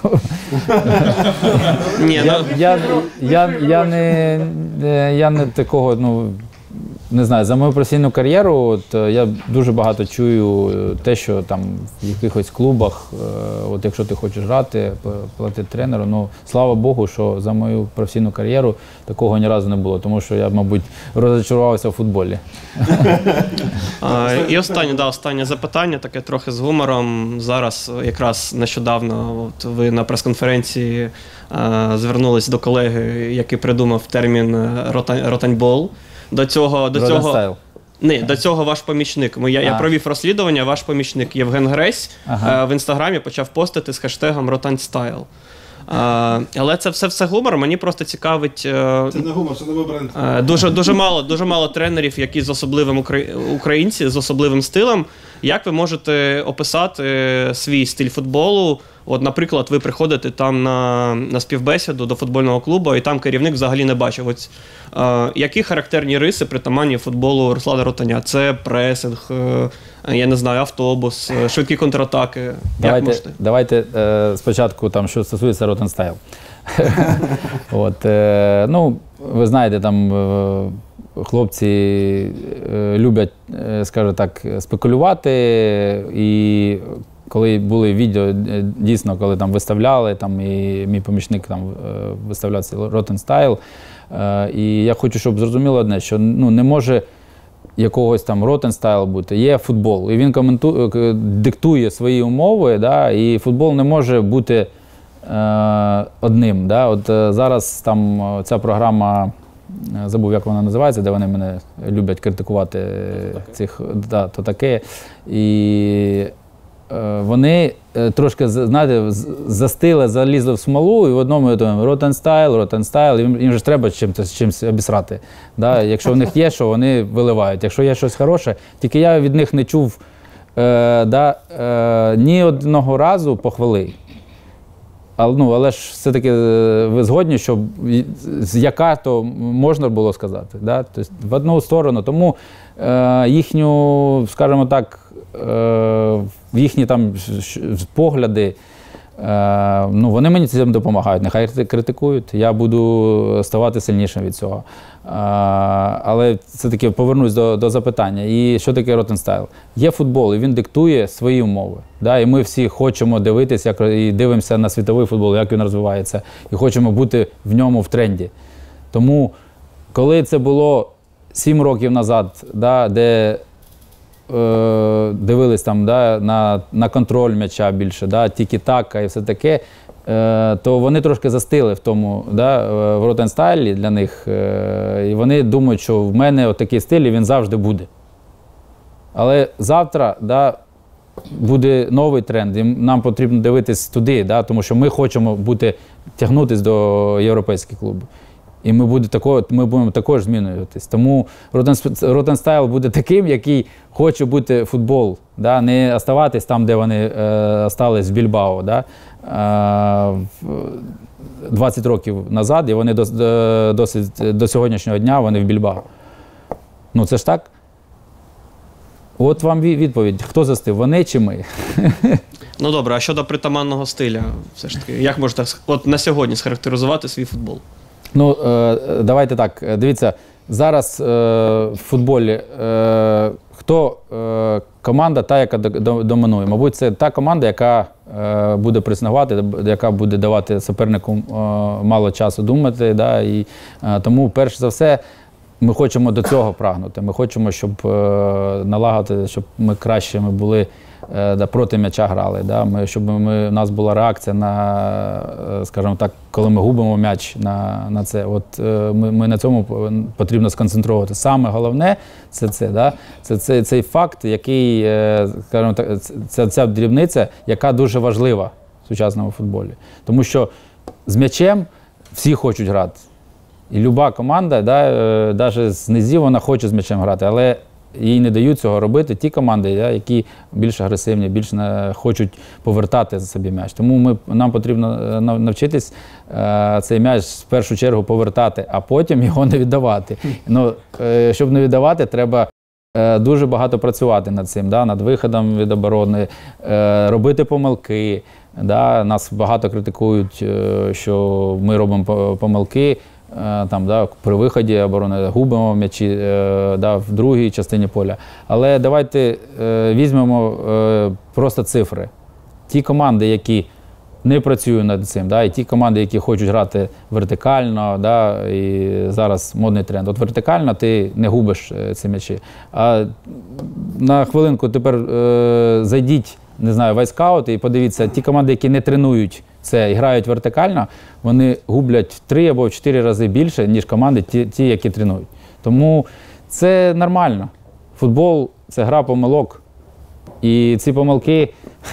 Ні, я, я, я, я, не, я не такого, ну, не знаю, за мою професійну кар'єру от, я дуже багато чую те, що там в якихось клубах, от якщо ти хочеш грати, платити тренеру, ну, слава Богу, що за мою професійну кар'єру такого ні разу не було, тому що я, мабуть, розчарувався в футболі. А, і останнє, да, останнє запитання, таке трохи з гумором. Зараз якраз нещодавно от ви на прес-конференції а, звернулись до колеги, який придумав термін ротань, ротаньбол. До цього, до цього, не, до цього ваш помічник. Я, я провів розслідування, ваш помічник Євген Гресь ага. в інстаграмі почав постити з хештегом «Ротаньстайл». Але це все, все гумор, мені просто цікавить. Це не гумор, це новий бренд. Дуже, дуже, мало, дуже мало тренерів, які з особливим українці, з особливим стилем. Як ви можете описати свій стиль футболу От, наприклад, ви приходите там на, на співбесіду до футбольного клубу, і там керівник взагалі не бачив. Ось, е, які характерні риси притаманні футболу Руслана Ротаня? Це пресинг, е, я не знаю, автобус, е, швидкі контратаки. Як Давайте, можете? давайте е, спочатку, там, що стосується Ротенстайл. От, е, ну, ви знаєте, там е, хлопці е, люблять, е, скажімо так, спекулювати, і коли були відео, е, дійсно, коли там виставляли, там, і мій помічник там е, виставляв цей Ротенстайл, е, і я хочу, щоб зрозуміло одне, що ну, не може якогось там Ротенстайл бути, є футбол, і він коментує, диктує свої умови, да, і футбол не може бути одним. Да? От зараз там ця програма, забув, як вона називається, де вони мене люблять критикувати, цих, да, то таке. І вони трошки, знаєте, застили, залізли в смолу, і в одному думаємо, Ротенстайл, Ротенстайл, їм, їм же треба чимось, чимось обісрати. Да? Якщо в них є, що вони виливають. Якщо є щось хороше, тільки я від них не чув е, да, е, ні одного разу похвали. Але, ну, але ж все-таки ви згодні, що яка то можна було сказати, да? Тобто, в одну сторону. Тому е, їхню, скажімо так, е, їхні там погляди, е, ну, вони мені цим допомагають. Нехай критикують, я буду ставати сильнішим від цього. Е, але все-таки повернусь до, до запитання. І що таке Ротенстайл? Є футбол, і він диктує свої умови. Да? І ми всі хочемо дивитися, як, і дивимося на світовий футбол, як він розвивається, і хочемо бути в ньому в тренді. Тому, коли це було сім років назад, да, де е, дивились там, да, на, на контроль м'яча більше, да, тікі-така і все таке, е, то вони трошки застили в тому, да, в Ротенстайлі для них, е, і вони думають, що в мене такий стиль, і він завжди буде. Але завтра, да, буде новий тренд, і нам потрібно дивитись туди, да, тому що ми хочемо бути, тягнутися до європейських клубів. І ми, буде тако, ми будемо також змінюватись. Тому Ротенстайл буде таким, який хоче бути футбол, да, не оставатись там, де вони е, остались в Більбао. Да, е, двадцять років назад, і вони до, досить, до сьогоднішнього дня вони в Більбао. Ну це ж так? От вам відповідь. Хто застив, вони чи ми? Ну добре, а щодо притаманного стиля, все ж таки, як можете от на сьогодні схарактеризувати свій футбол? Ну, е, давайте так, дивіться, зараз е, в футболі е, хто е, команда та, яка домінує? Мабуть, це та команда, яка е, буде пресингувати, яка буде давати супернику е, мало часу думати. Да, і, е, тому, перш за все, ми хочемо до цього прагнути. Ми хочемо, щоб е, налагодити, щоб ми кращими були, е, да, проти м'яча грали. Да? Ми, щоб ми, у нас була реакція на, е, скажімо так, коли ми губимо м'яч на, на це. От е, ми, ми на цьому потрібно сконцентрувати. Саме головне – це це, да? це, це цей факт, який, е, скажімо так, це ця дрібниця, яка дуже важлива в сучасному футболі. Тому що з м'ячем всі хочуть грати. І люба команда, да, навіть з низів, вона хоче з м'ячем грати, але їй не дають цього робити ті команди, да, які більш агресивні, більш не хочуть повертати за собі м'яч. Тому ми, нам потрібно навчитись е, цей м'яч в першу чергу повертати, а потім його не віддавати. Ну, е, щоб не віддавати, треба е, дуже багато працювати над цим, да, над виходом від оборони, е, робити помилки. Да. Нас багато критикують, е, що ми робимо помилки. Там, да, при виході оборони губимо м'ячі, е, да, в другій частині поля. Але давайте е, візьмемо е, просто цифри. Ті команди, які не працюють над цим, да, і ті команди, які хочуть грати вертикально, да, і зараз модний тренд. От вертикально ти не губиш е, ці м'ячі. А на хвилинку тепер е, зайдіть, не знаю, в айскаут і подивіться, ті команди, які не тренують це і грають вертикально, вони гублять в три або в чотири рази більше, ніж команди, ті, ті, які тренують. Тому це нормально. Футбол – це гра помилок. І ці помилки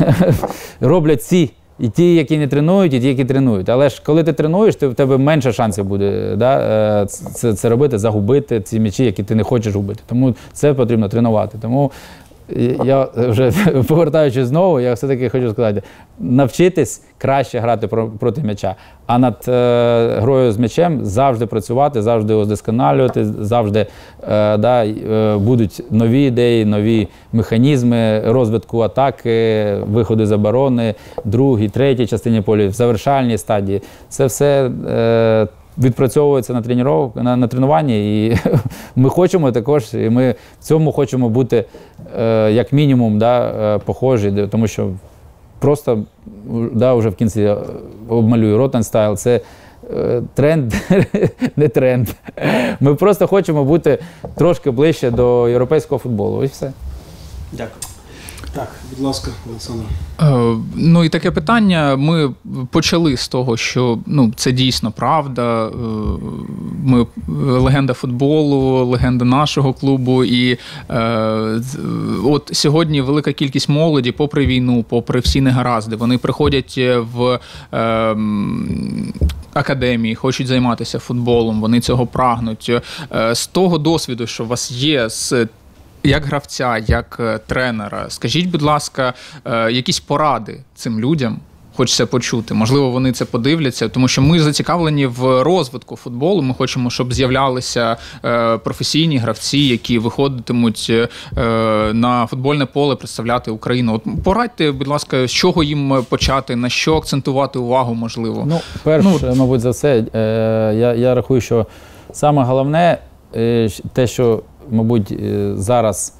роблять всі. І ті, які не тренують, і ті, які тренують. Але ж коли ти тренуєш, ти, в тебе менше шансів буде, да, це, це робити, загубити ці м'ячі, які ти не хочеш губити. Тому це потрібно тренувати. Тому я вже повертаючись знову, я все-таки хочу сказати, навчитись краще грати проти м'яча. А над е, грою з м'ячем завжди працювати, завжди удосконалювати, завжди е, да, е, будуть нові ідеї, нові механізми розвитку атаки, виходи з оборони, другій, третій частині поля, в завершальній стадії. Це все е, відпрацьовується на, тренуванні, на, на тренуванні, і ми хочемо також, і ми в цьому хочемо бути е, як мінімум да, похожі, тому що просто да, вже в кінці обмалюю Ротенстайл, це е, тренд, не тренд. Ми просто хочемо бути трошки ближче до європейського футболу, і все. Дякую. Так, будь ласка, Олександр. Е, ну і таке питання. Ми почали з того, що ну, це дійсно правда. Е, ми легенда футболу, легенда нашого клубу. І е, от сьогодні велика кількість молоді, попри війну, попри всі негаразди, вони приходять в е, академії, хочуть займатися футболом, вони цього прагнуть. Е, з того досвіду, що у вас є, з як гравця, як тренера, скажіть, будь ласка, якісь поради цим людям, хочеться почути. Можливо, вони це подивляться, тому що ми зацікавлені в розвитку футболу, ми хочемо, щоб з'являлися професійні гравці, які виходитимуть на футбольне поле представляти Україну. От порадьте, будь ласка, з чого їм почати, на що акцентувати увагу, можливо? Ну, перш, ну, мабуть, за все, я, я рахую, що саме головне, те, що мабуть, зараз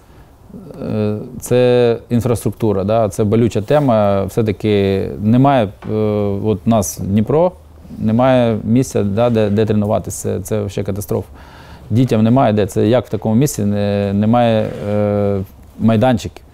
це інфраструктура, да? Це болюча тема. Все-таки немає, от у нас Дніпро, немає місця, да, де, де тренуватися. Це, це ще катастрофа. Дітям немає де. Це як в такому місці немає е, майданчиків.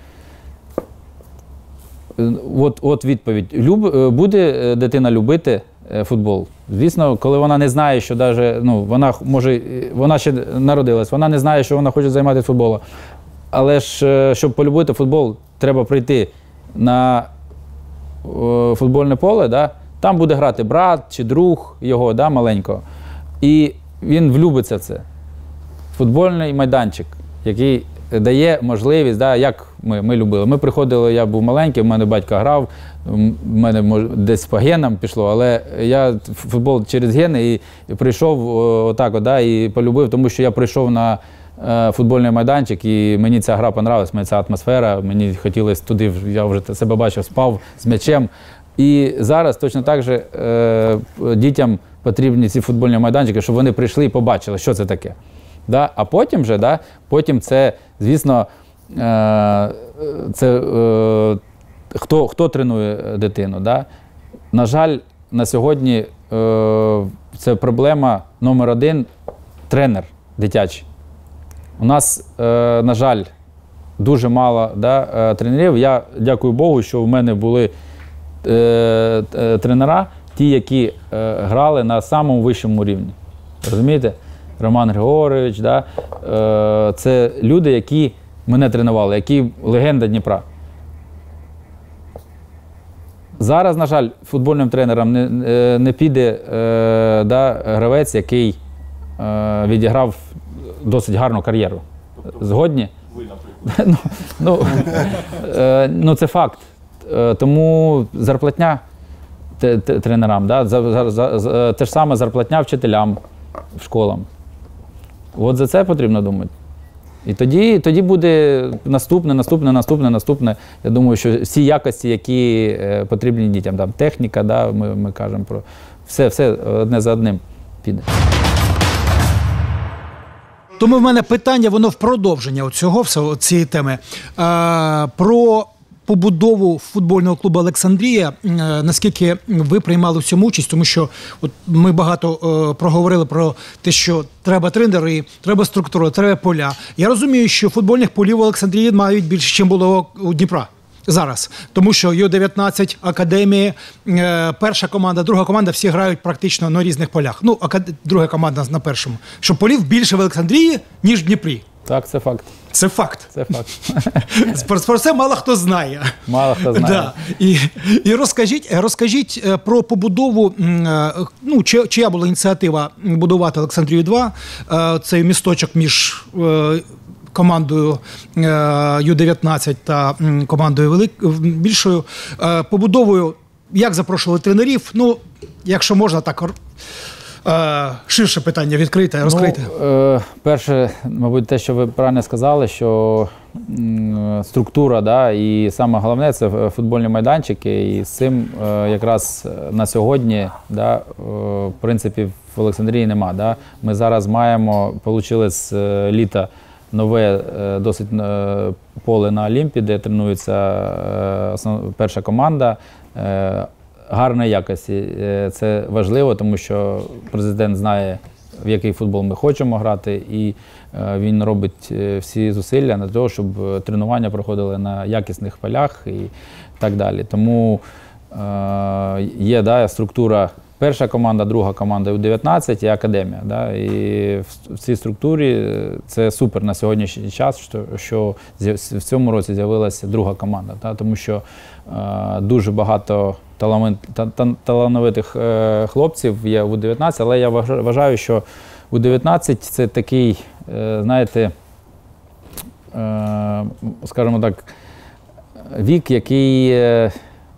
От, от відповідь. Люб, буде дитина любити футбол? Звісно, коли вона не знає, що даже, ну, вона може, вона ще народилась, вона не знає, що вона хоче займатися футболом. Але ж, щоб полюбити футбол, треба прийти на о, футбольне поле, да? Там буде грати брат чи друг його, да, маленького. І він влюбиться в це. Футбольний майданчик, який дає можливість, да, як ми, ми любили. Ми приходили, я був маленький, в мене батько грав, в мене десь по генам пішло, але я футбол через гени і прийшов отак, от, да, і полюбив, тому що я прийшов на е, футбольний майданчик, і мені ця гра понравилась, мені ця атмосфера, мені хотілося туди, я вже себе бачив, спав з м'ячем. І зараз точно так же е, дітям потрібні ці футбольні майданчики, щоб вони прийшли і побачили, що це таке. Да? А потім же, да, потім це, звісно, е, це, е, хто, хто тренує дитину. Да? На жаль, на сьогодні е, це проблема номер один – тренер дитячий. У нас, е, на жаль, дуже мало, да, тренерів. Я дякую Богу, що в мене були е, е, тренера, ті, які е, грали на самому вищому рівні. Розумієте? Роман Григорович, да? е, це люди, які мене тренували, які легенда Дніпра. Зараз, на жаль, футбольним тренером не, не піде е, да, гравець, який е, відіграв досить гарну кар'єру. Згодні? Ви, наприклад. ну, ну, е, ну, це факт. Е, тому зарплатня тренерам, да? за, за, за, те ж саме зарплатня вчителям в школам. От за це потрібно думати. І тоді, тоді буде наступне, наступне, наступне, наступне. Я думаю, що всі якості, які е, потрібні дітям, там, техніка, да, ми, ми кажемо про все, все одне за одним піде. Тому в мене питання, воно в продовження цього, цієї теми. А, про побудову футбольного клубу «Олександрія», наскільки ви приймали в цьому участь, тому що от ми багато е, проговорили про те, що треба тренери, треба структура, треба поля. Я розумію, що футбольних полів в Олександрії мають більше, ніж було у Дніпра зараз, тому що Ю дев'ятнадцять, академії, е, перша команда, друга команда, всі грають практично на різних полях. Ну, акад... друга команда на першому. Що полів більше в Олександрії, ніж в Дніпрі. Так, це факт. Це факт. Це факт. Про це мало хто знає. Мало хто знає. Да. І, і розкажіть, розкажіть про побудову, ну, чи, чия була ініціатива будувати Олександрію два, цей місточок між командою ю дев'ятнадцять та командою велик... більшою побудовою, як запрошували тренерів, ну, якщо можна так ширше питання відкрите, розкрите. Ну, е, перше, мабуть, те, що ви правильно сказали, що м, структура, да, і саме головне – це футбольні майданчики, і з цим е, якраз на сьогодні, да, е, в принципі, в Олександрії нема. Да. Ми зараз маємо, отримали з е, літа нове е, досить е, поле на Олімпі, де тренується е, основ, перша команда. Е, гарної якості. Це важливо, тому що президент знає, в який футбол ми хочемо грати, і він робить всі зусилля на те, щоб тренування проходили на якісних полях і так далі. Тому є, да, структура перша команда, друга команда ю дев'ятнадцять і академія. Да, і в цій структурі це супер на сьогоднішній час, що, що в цьому році з'явилася друга команда, да, тому що дуже багато талановитих е, хлопців є в ю дев'ятнадцять, але я вважаю, що ю дев'ятнадцять – це такий, е, знаєте, е, скажімо так, вік, який е,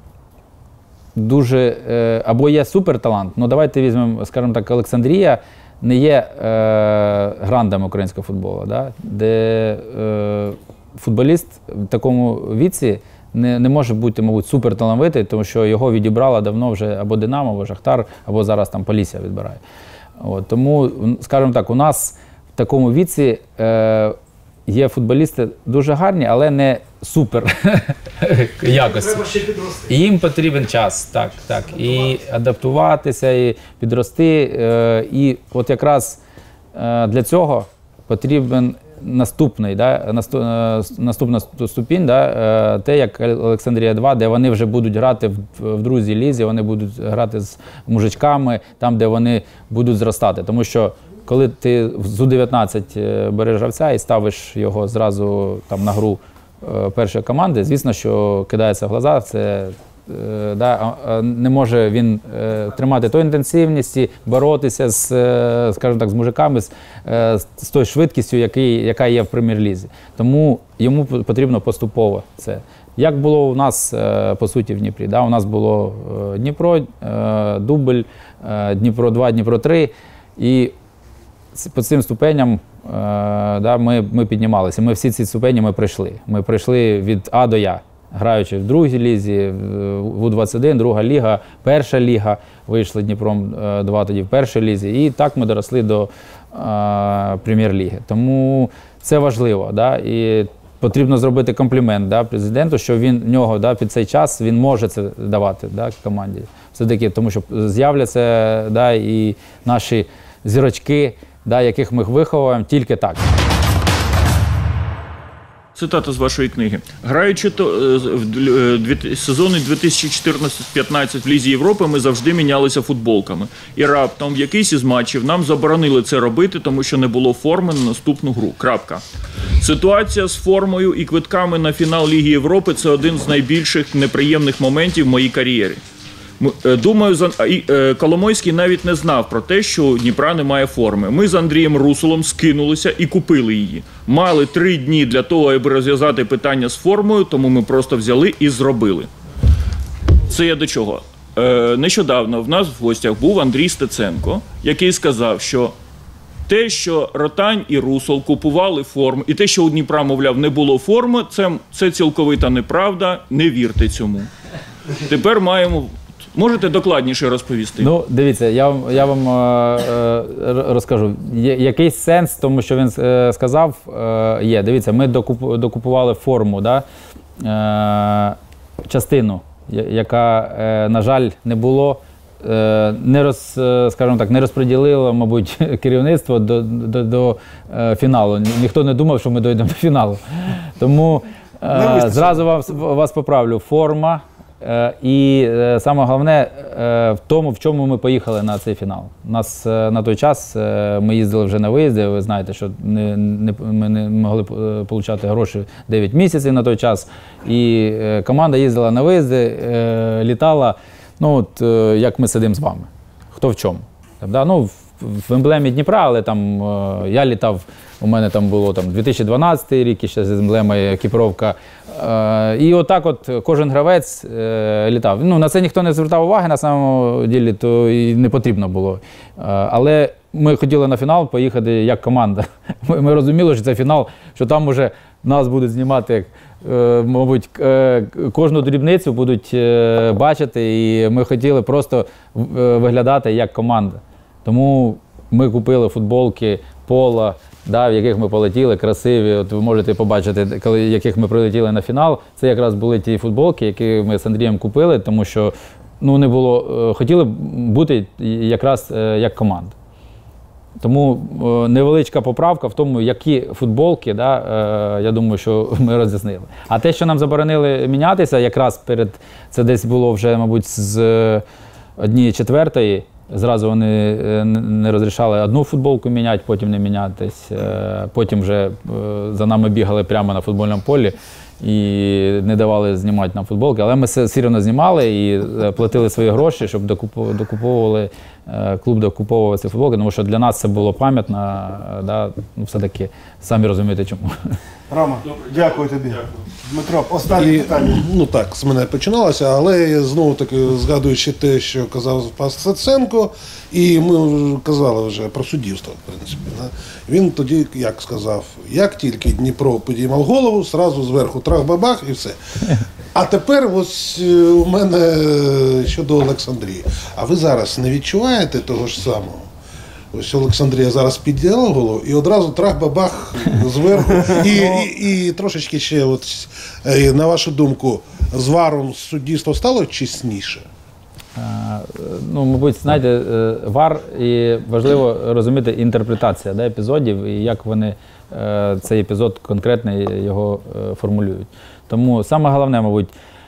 дуже, е, або є суперталант, ну давайте візьмемо, скажімо так, Олександрія не є е, грандом українського футболу, да? Де е, футболіст в такому віці Не, не може бути, мабуть, суперталановитий, тому що його відібрала давно вже або Динамо, або Шахтар, або зараз там Полісся відбирає. От, тому, скажімо так, у нас в такому віці е, є футболісти дуже гарні, але не супер якості. Треба ще підрости. І їм потрібен час, так, так. І адаптуватися, і підрости. Е, і от якраз е, для цього потрібен наступний, да, наступна ступінь, да, те, як Олександрія два, де вони вже будуть грати в, в другій лізі, вони будуть грати з мужичками, там, де вони будуть зростати. Тому що коли ти з ю дев'ятнадцять береш гравця і ставиш його зразу там, на гру першої команди, звісно, що кидається в глаза, це да, не може він е, тримати ту інтенсивність, боротися з, е, скажімо так, з мужиками, з, е, з тою швидкістю, який, яка є в прем'єр-лізі. Тому йому потрібно поступово це. Як було у нас, е, по суті, в Дніпрі. Да? У нас було е, Дніпро, е, Дубль, е, Дніпро два, Дніпро три. І по цим ступеням е, да, ми, ми піднімалися. Ми всі ці ступені ми пройшли. Ми пройшли від А до Я. Граючи в другій лізі, в ю двадцять один, друга ліга, перша ліга, вийшли Дніпром два тоді в першій лізі. І так ми доросли до а, прем'єр-ліги. Тому це важливо. Да? І потрібно зробити комплімент, да, президенту, що він в нього, да, під цей час він може це давати, да, команді. Все-таки, тому що з'являться, да, і наші зірочки, да, яких ми виховуємо, тільки так. Цитата з вашої книги. Граючи то, в сезони дві тисячі чотирнадцять п'ятнадцять в Лізі Європи, ми завжди мінялися футболками. І раптом в якийсь із матчів нам заборонили це робити, тому що не було форми на наступну гру. Крапка. Ситуація з формою і квитками на фінал Ліги Європи – це один з найбільших неприємних моментів в моїй кар'єрі. Думаю, Коломойський навіть не знав про те, що у Дніпра немає форми. Ми з Андрієм Русолом скинулися і купили її. Мали три дні для того, аби розв'язати питання з формою, тому ми просто взяли і зробили. Це я до чого? Е, нещодавно в нас в гостях був Андрій Стеценко, який сказав, що те, що Ротань і Русол купували форму, і те, що у Дніпра, мовляв, не було форми, це, це цілковита неправда, не вірте цьому. Тепер маємо... Можете докладніше розповісти? Ну, дивіться, я, я вам е, розкажу. Є, якийсь сенс в тому, що він е, сказав, е, є. Дивіться, ми докуп, докупували форму, да, е, частину, яка, е, на жаль, не було, е, не, роз, скажімо так, не розподілило, мабуть, керівництво до, до, до е, фіналу. Ніхто не думав, що ми дійдемо до фіналу. Тому е, зразу вас, вас поправлю. Форма. І саме головне в тому, в чому ми поїхали на цей фінал. У нас на той час, ми їздили вже на виїзди, ви знаєте, що не, не, ми не могли отримати гроші дев'ять місяців на той час. І команда їздила на виїзди, літала, ну от як ми сидимо з вами, хто в чому. Ну, в емблемі Дніпра, але там е, я літав, у мене там було там дві тисячі дванадцятий рік, ще з емблемою екіпіровка. Е, і отак от кожен гравець е, літав. Ну, на це ніхто не звертав уваги, на самому ділі, то і не потрібно було. Е, але ми хотіли на фінал поїхати як команда. Ми, ми розуміли, що це фінал, що там уже нас будуть знімати, е, мабуть, е, кожну дрібницю будуть е, бачити, і ми хотіли просто е, виглядати як команда. Тому ми купили футболки Пола, да, в яких ми полетіли, красиві. От ви можете побачити, коли яких ми прилетіли на фінал. Це якраз були ті футболки, які ми з Андрієм купили, тому що ну, не було, е, хотіли бути якраз е, як команда. Тому е, невеличка поправка в тому, які футболки, да, е, я думаю, що ми роз'яснили. А те, що нам заборонили мінятися, якраз перед, це десь було вже, мабуть, з однієї четвертої, зразу вони не розрішали одну футболку міняти, потім не мінятись, е, потім вже е, за нами бігали прямо на футбольному полі і не давали знімати нам футболки. Але ми все одно знімали і платили свої гроші, щоб докуповували, клуб докуповував ці футболки, тому що для нас це було пам'ятно, да, ну, все-таки самі розумієте чому. Рома, дякую тобі. Дякую. Дмитро, останнє питання. Ну так, з мене починалося, але знову таки згадуючи те, що казав Пас Стеценко, і ми казали вже про суддівство, в принципі. Да? Він тоді, як сказав, як тільки Дніпро підіймав голову, зразу зверху трах-бабах і все. А тепер ось у мене щодо Олександрії. А ви зараз не відчуваєте того ж самого? Ось Олександрія зараз підняла голову і одразу трах-бабах зверху. І, і, і трошечки ще, от, на вашу думку, з варом суддівство стало чесніше? Ну, мабуть, знаєте, вар і важливо розуміти інтерпретація, да, епізодів і як вони цей епізод конкретний його формулюють. Тому саме головне, мабуть,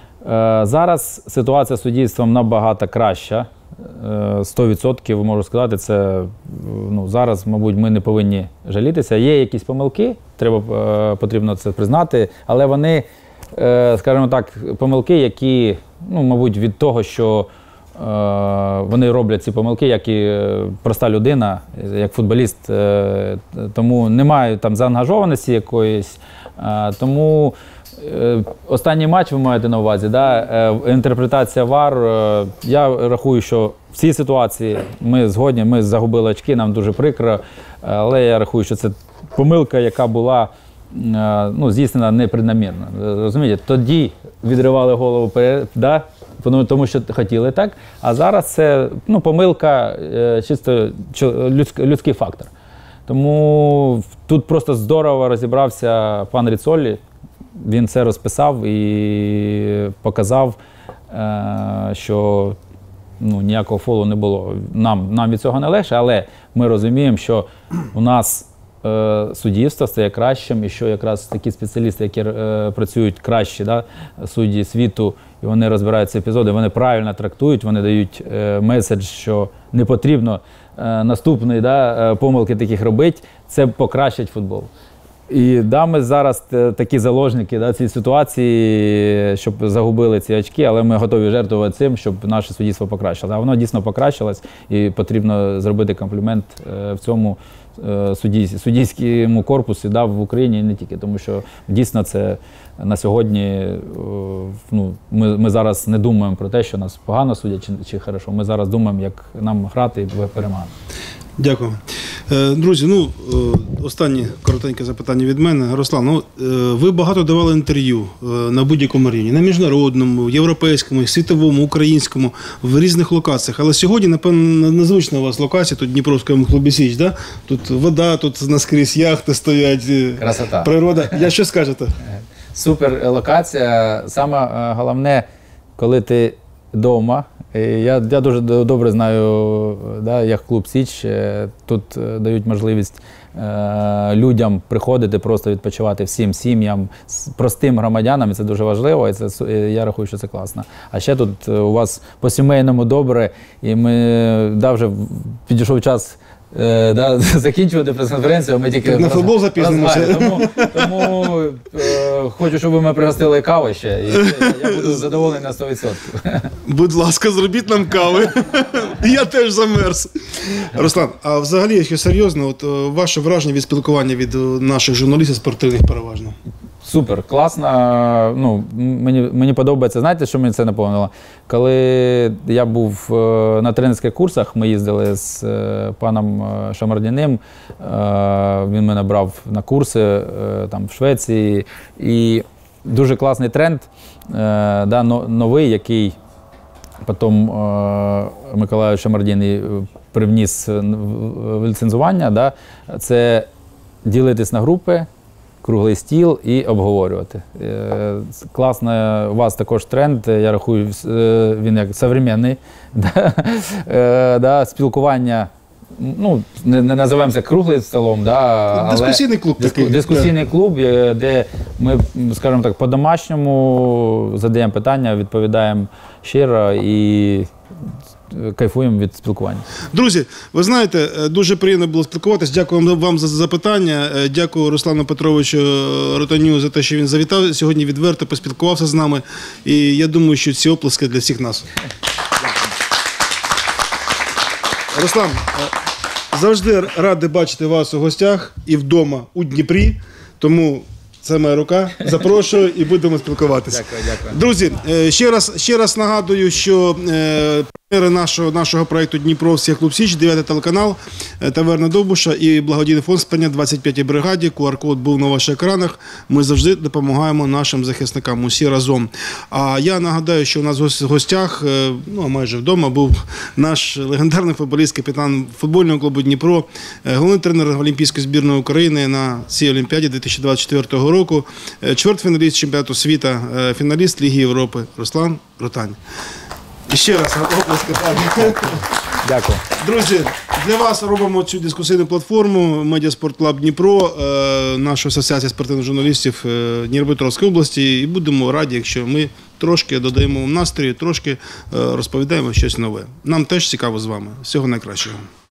зараз ситуація з суддівством набагато краща. сто відсотків можу сказати, це ну, зараз, мабуть, ми не повинні жалітися. Є якісь помилки, треба, потрібно це признати, але вони, скажімо так, помилки, які, ну, мабуть, від того, що вони роблять ці помилки, як і проста людина, як футболіст, тому немає там заангажованості якоїсь, тому останній матч ви маєте на увазі, да? Інтерпретація вар, я рахую, що в цій ситуації ми згодні, ми загубили очки, нам дуже прикро, але я рахую, що це помилка, яка була ну, здійснена непреднамірно. Розумієте, тоді відривали голову, да? Тому що хотіли так, а зараз це ну, помилка, чисто людський фактор. Тому тут просто здорово розібрався пан Ріцолі, він це розписав і показав, що ну, ніякого фолу не було. Нам, нам від цього не легше, але ми розуміємо, що у нас е, суддівство стає кращим і що якраз такі спеціалісти, які е, працюють краще, да, судді світу, і вони розбирають ці епізоди, вони правильно трактують, вони дають е, меседж, що не потрібно е, наступної да, помилки таких робити, це покращить футбол. І да, ми зараз такі заложники да, цієї ситуації, щоб загубили ці очки, але ми готові жертвувати цим, щоб наше суддівство покращилося. А воно дійсно покращилось, і потрібно зробити комплімент в цьому суддівському корпусі да, в Україні і не тільки, тому що дійсно це на сьогодні, ну, ми, ми зараз не думаємо про те, що нас погано судять чи, чи хорошо, ми зараз думаємо, як нам грати і перемагати. Дякую. Друзі, ну, останнє коротеньке запитання від мене. Руслан, ну, ви багато давали інтерв'ю на будь-якому рівні, на міжнародному, європейському, світовому, українському, в різних локаціях. Але сьогодні, напевно, незвична у вас локація, тут в Дніпровському клубі «Січ», да? Тут вода, тут наскрізь яхти стоять, красота. Природа. Я що скажете? Супер локація. Саме головне, коли ти вдома. Я, я дуже добре знаю, да, як клуб «Січ». Тут дають можливість е, людям приходити, просто відпочивати всім сім'ям, простим громадянам, і це дуже важливо, і це, я рахую, що це класно. А ще тут у вас по-сімейному добре, і ми, да, вже підійшов час Е, да, закінчувати прес-конференцію, ми тільки на футбол запізнимося. Тому, тому е, хочу, щоб ви мене пригостили кави ще, і я буду задоволений на сто відсотків. Будь ласка, зробіть нам кави. Я теж замерз. Руслан, а взагалі, якщо серйозно, от ваше враження від спілкування від наших журналістів спортивних переважно? Супер, класно. Ну, мені, мені подобається. Знаєте, що мені це наповнило? Коли я був на тренерських курсах, ми їздили з паном Шамардіним, він мене брав на курси там, в Швеції. І дуже класний тренд, да, новий, який потім Миколай Шамардін привніс в ліцензування, да, це ділитись на групи, круглий стіл і обговорювати. Класно, у вас також тренд, я рахую, він як сучасний, да, да, спілкування, ну, не, не називаємося круглим столом, да, але дискусійний клуб такий. Дискусійний клуб, де ми, скажімо так, по-домашньому задаємо питання, відповідаємо щиро і кайфуємо від спілкування. Друзі, ви знаєте, дуже приємно було спілкуватися. Дякую вам за запитання. Дякую Руслану Петровичу Ротаню за те, що він завітав сьогодні, відверто поспілкувався з нами. І я думаю, що ці оплески для всіх нас. Руслан, завжди радий бачити вас у гостях і вдома у Дніпрі. Тому це моя рука. Запрошую і будемо спілкуватися. Дякую, дякую. Друзі, ще раз, ще раз нагадую, що е, партнери нашого, нашого проєкту Дніпровський клуб Січ, дев'ятий телеканал, таверна Довбуша і благодійний фонд сприяння двадцять п'ятій бригаді. ку ар код був на ваших екранах. Ми завжди допомагаємо нашим захисникам, усі разом. А я нагадаю, що у нас в гостях, ну майже вдома, був наш легендарний футболіст, капітан футбольного клубу Дніпро, головний тренер Олімпійської збірної України на цій Олімпіаді дві тисячі двадцять четвертого року, чвертьфіналіст чемпіонату світу, фіналіст Ліги Європи Руслан Ротань. І ще раз оплески. Дякую. Друзі, для вас робимо цю дискусійну платформу Медіаспорт Клаб Дніпро, наша асоціація спортивних журналістів Дніпропетровської області. І будемо раді, якщо ми трошки додаємо настрій, трошки розповідаємо щось нове. Нам теж цікаво з вами. Всього найкращого.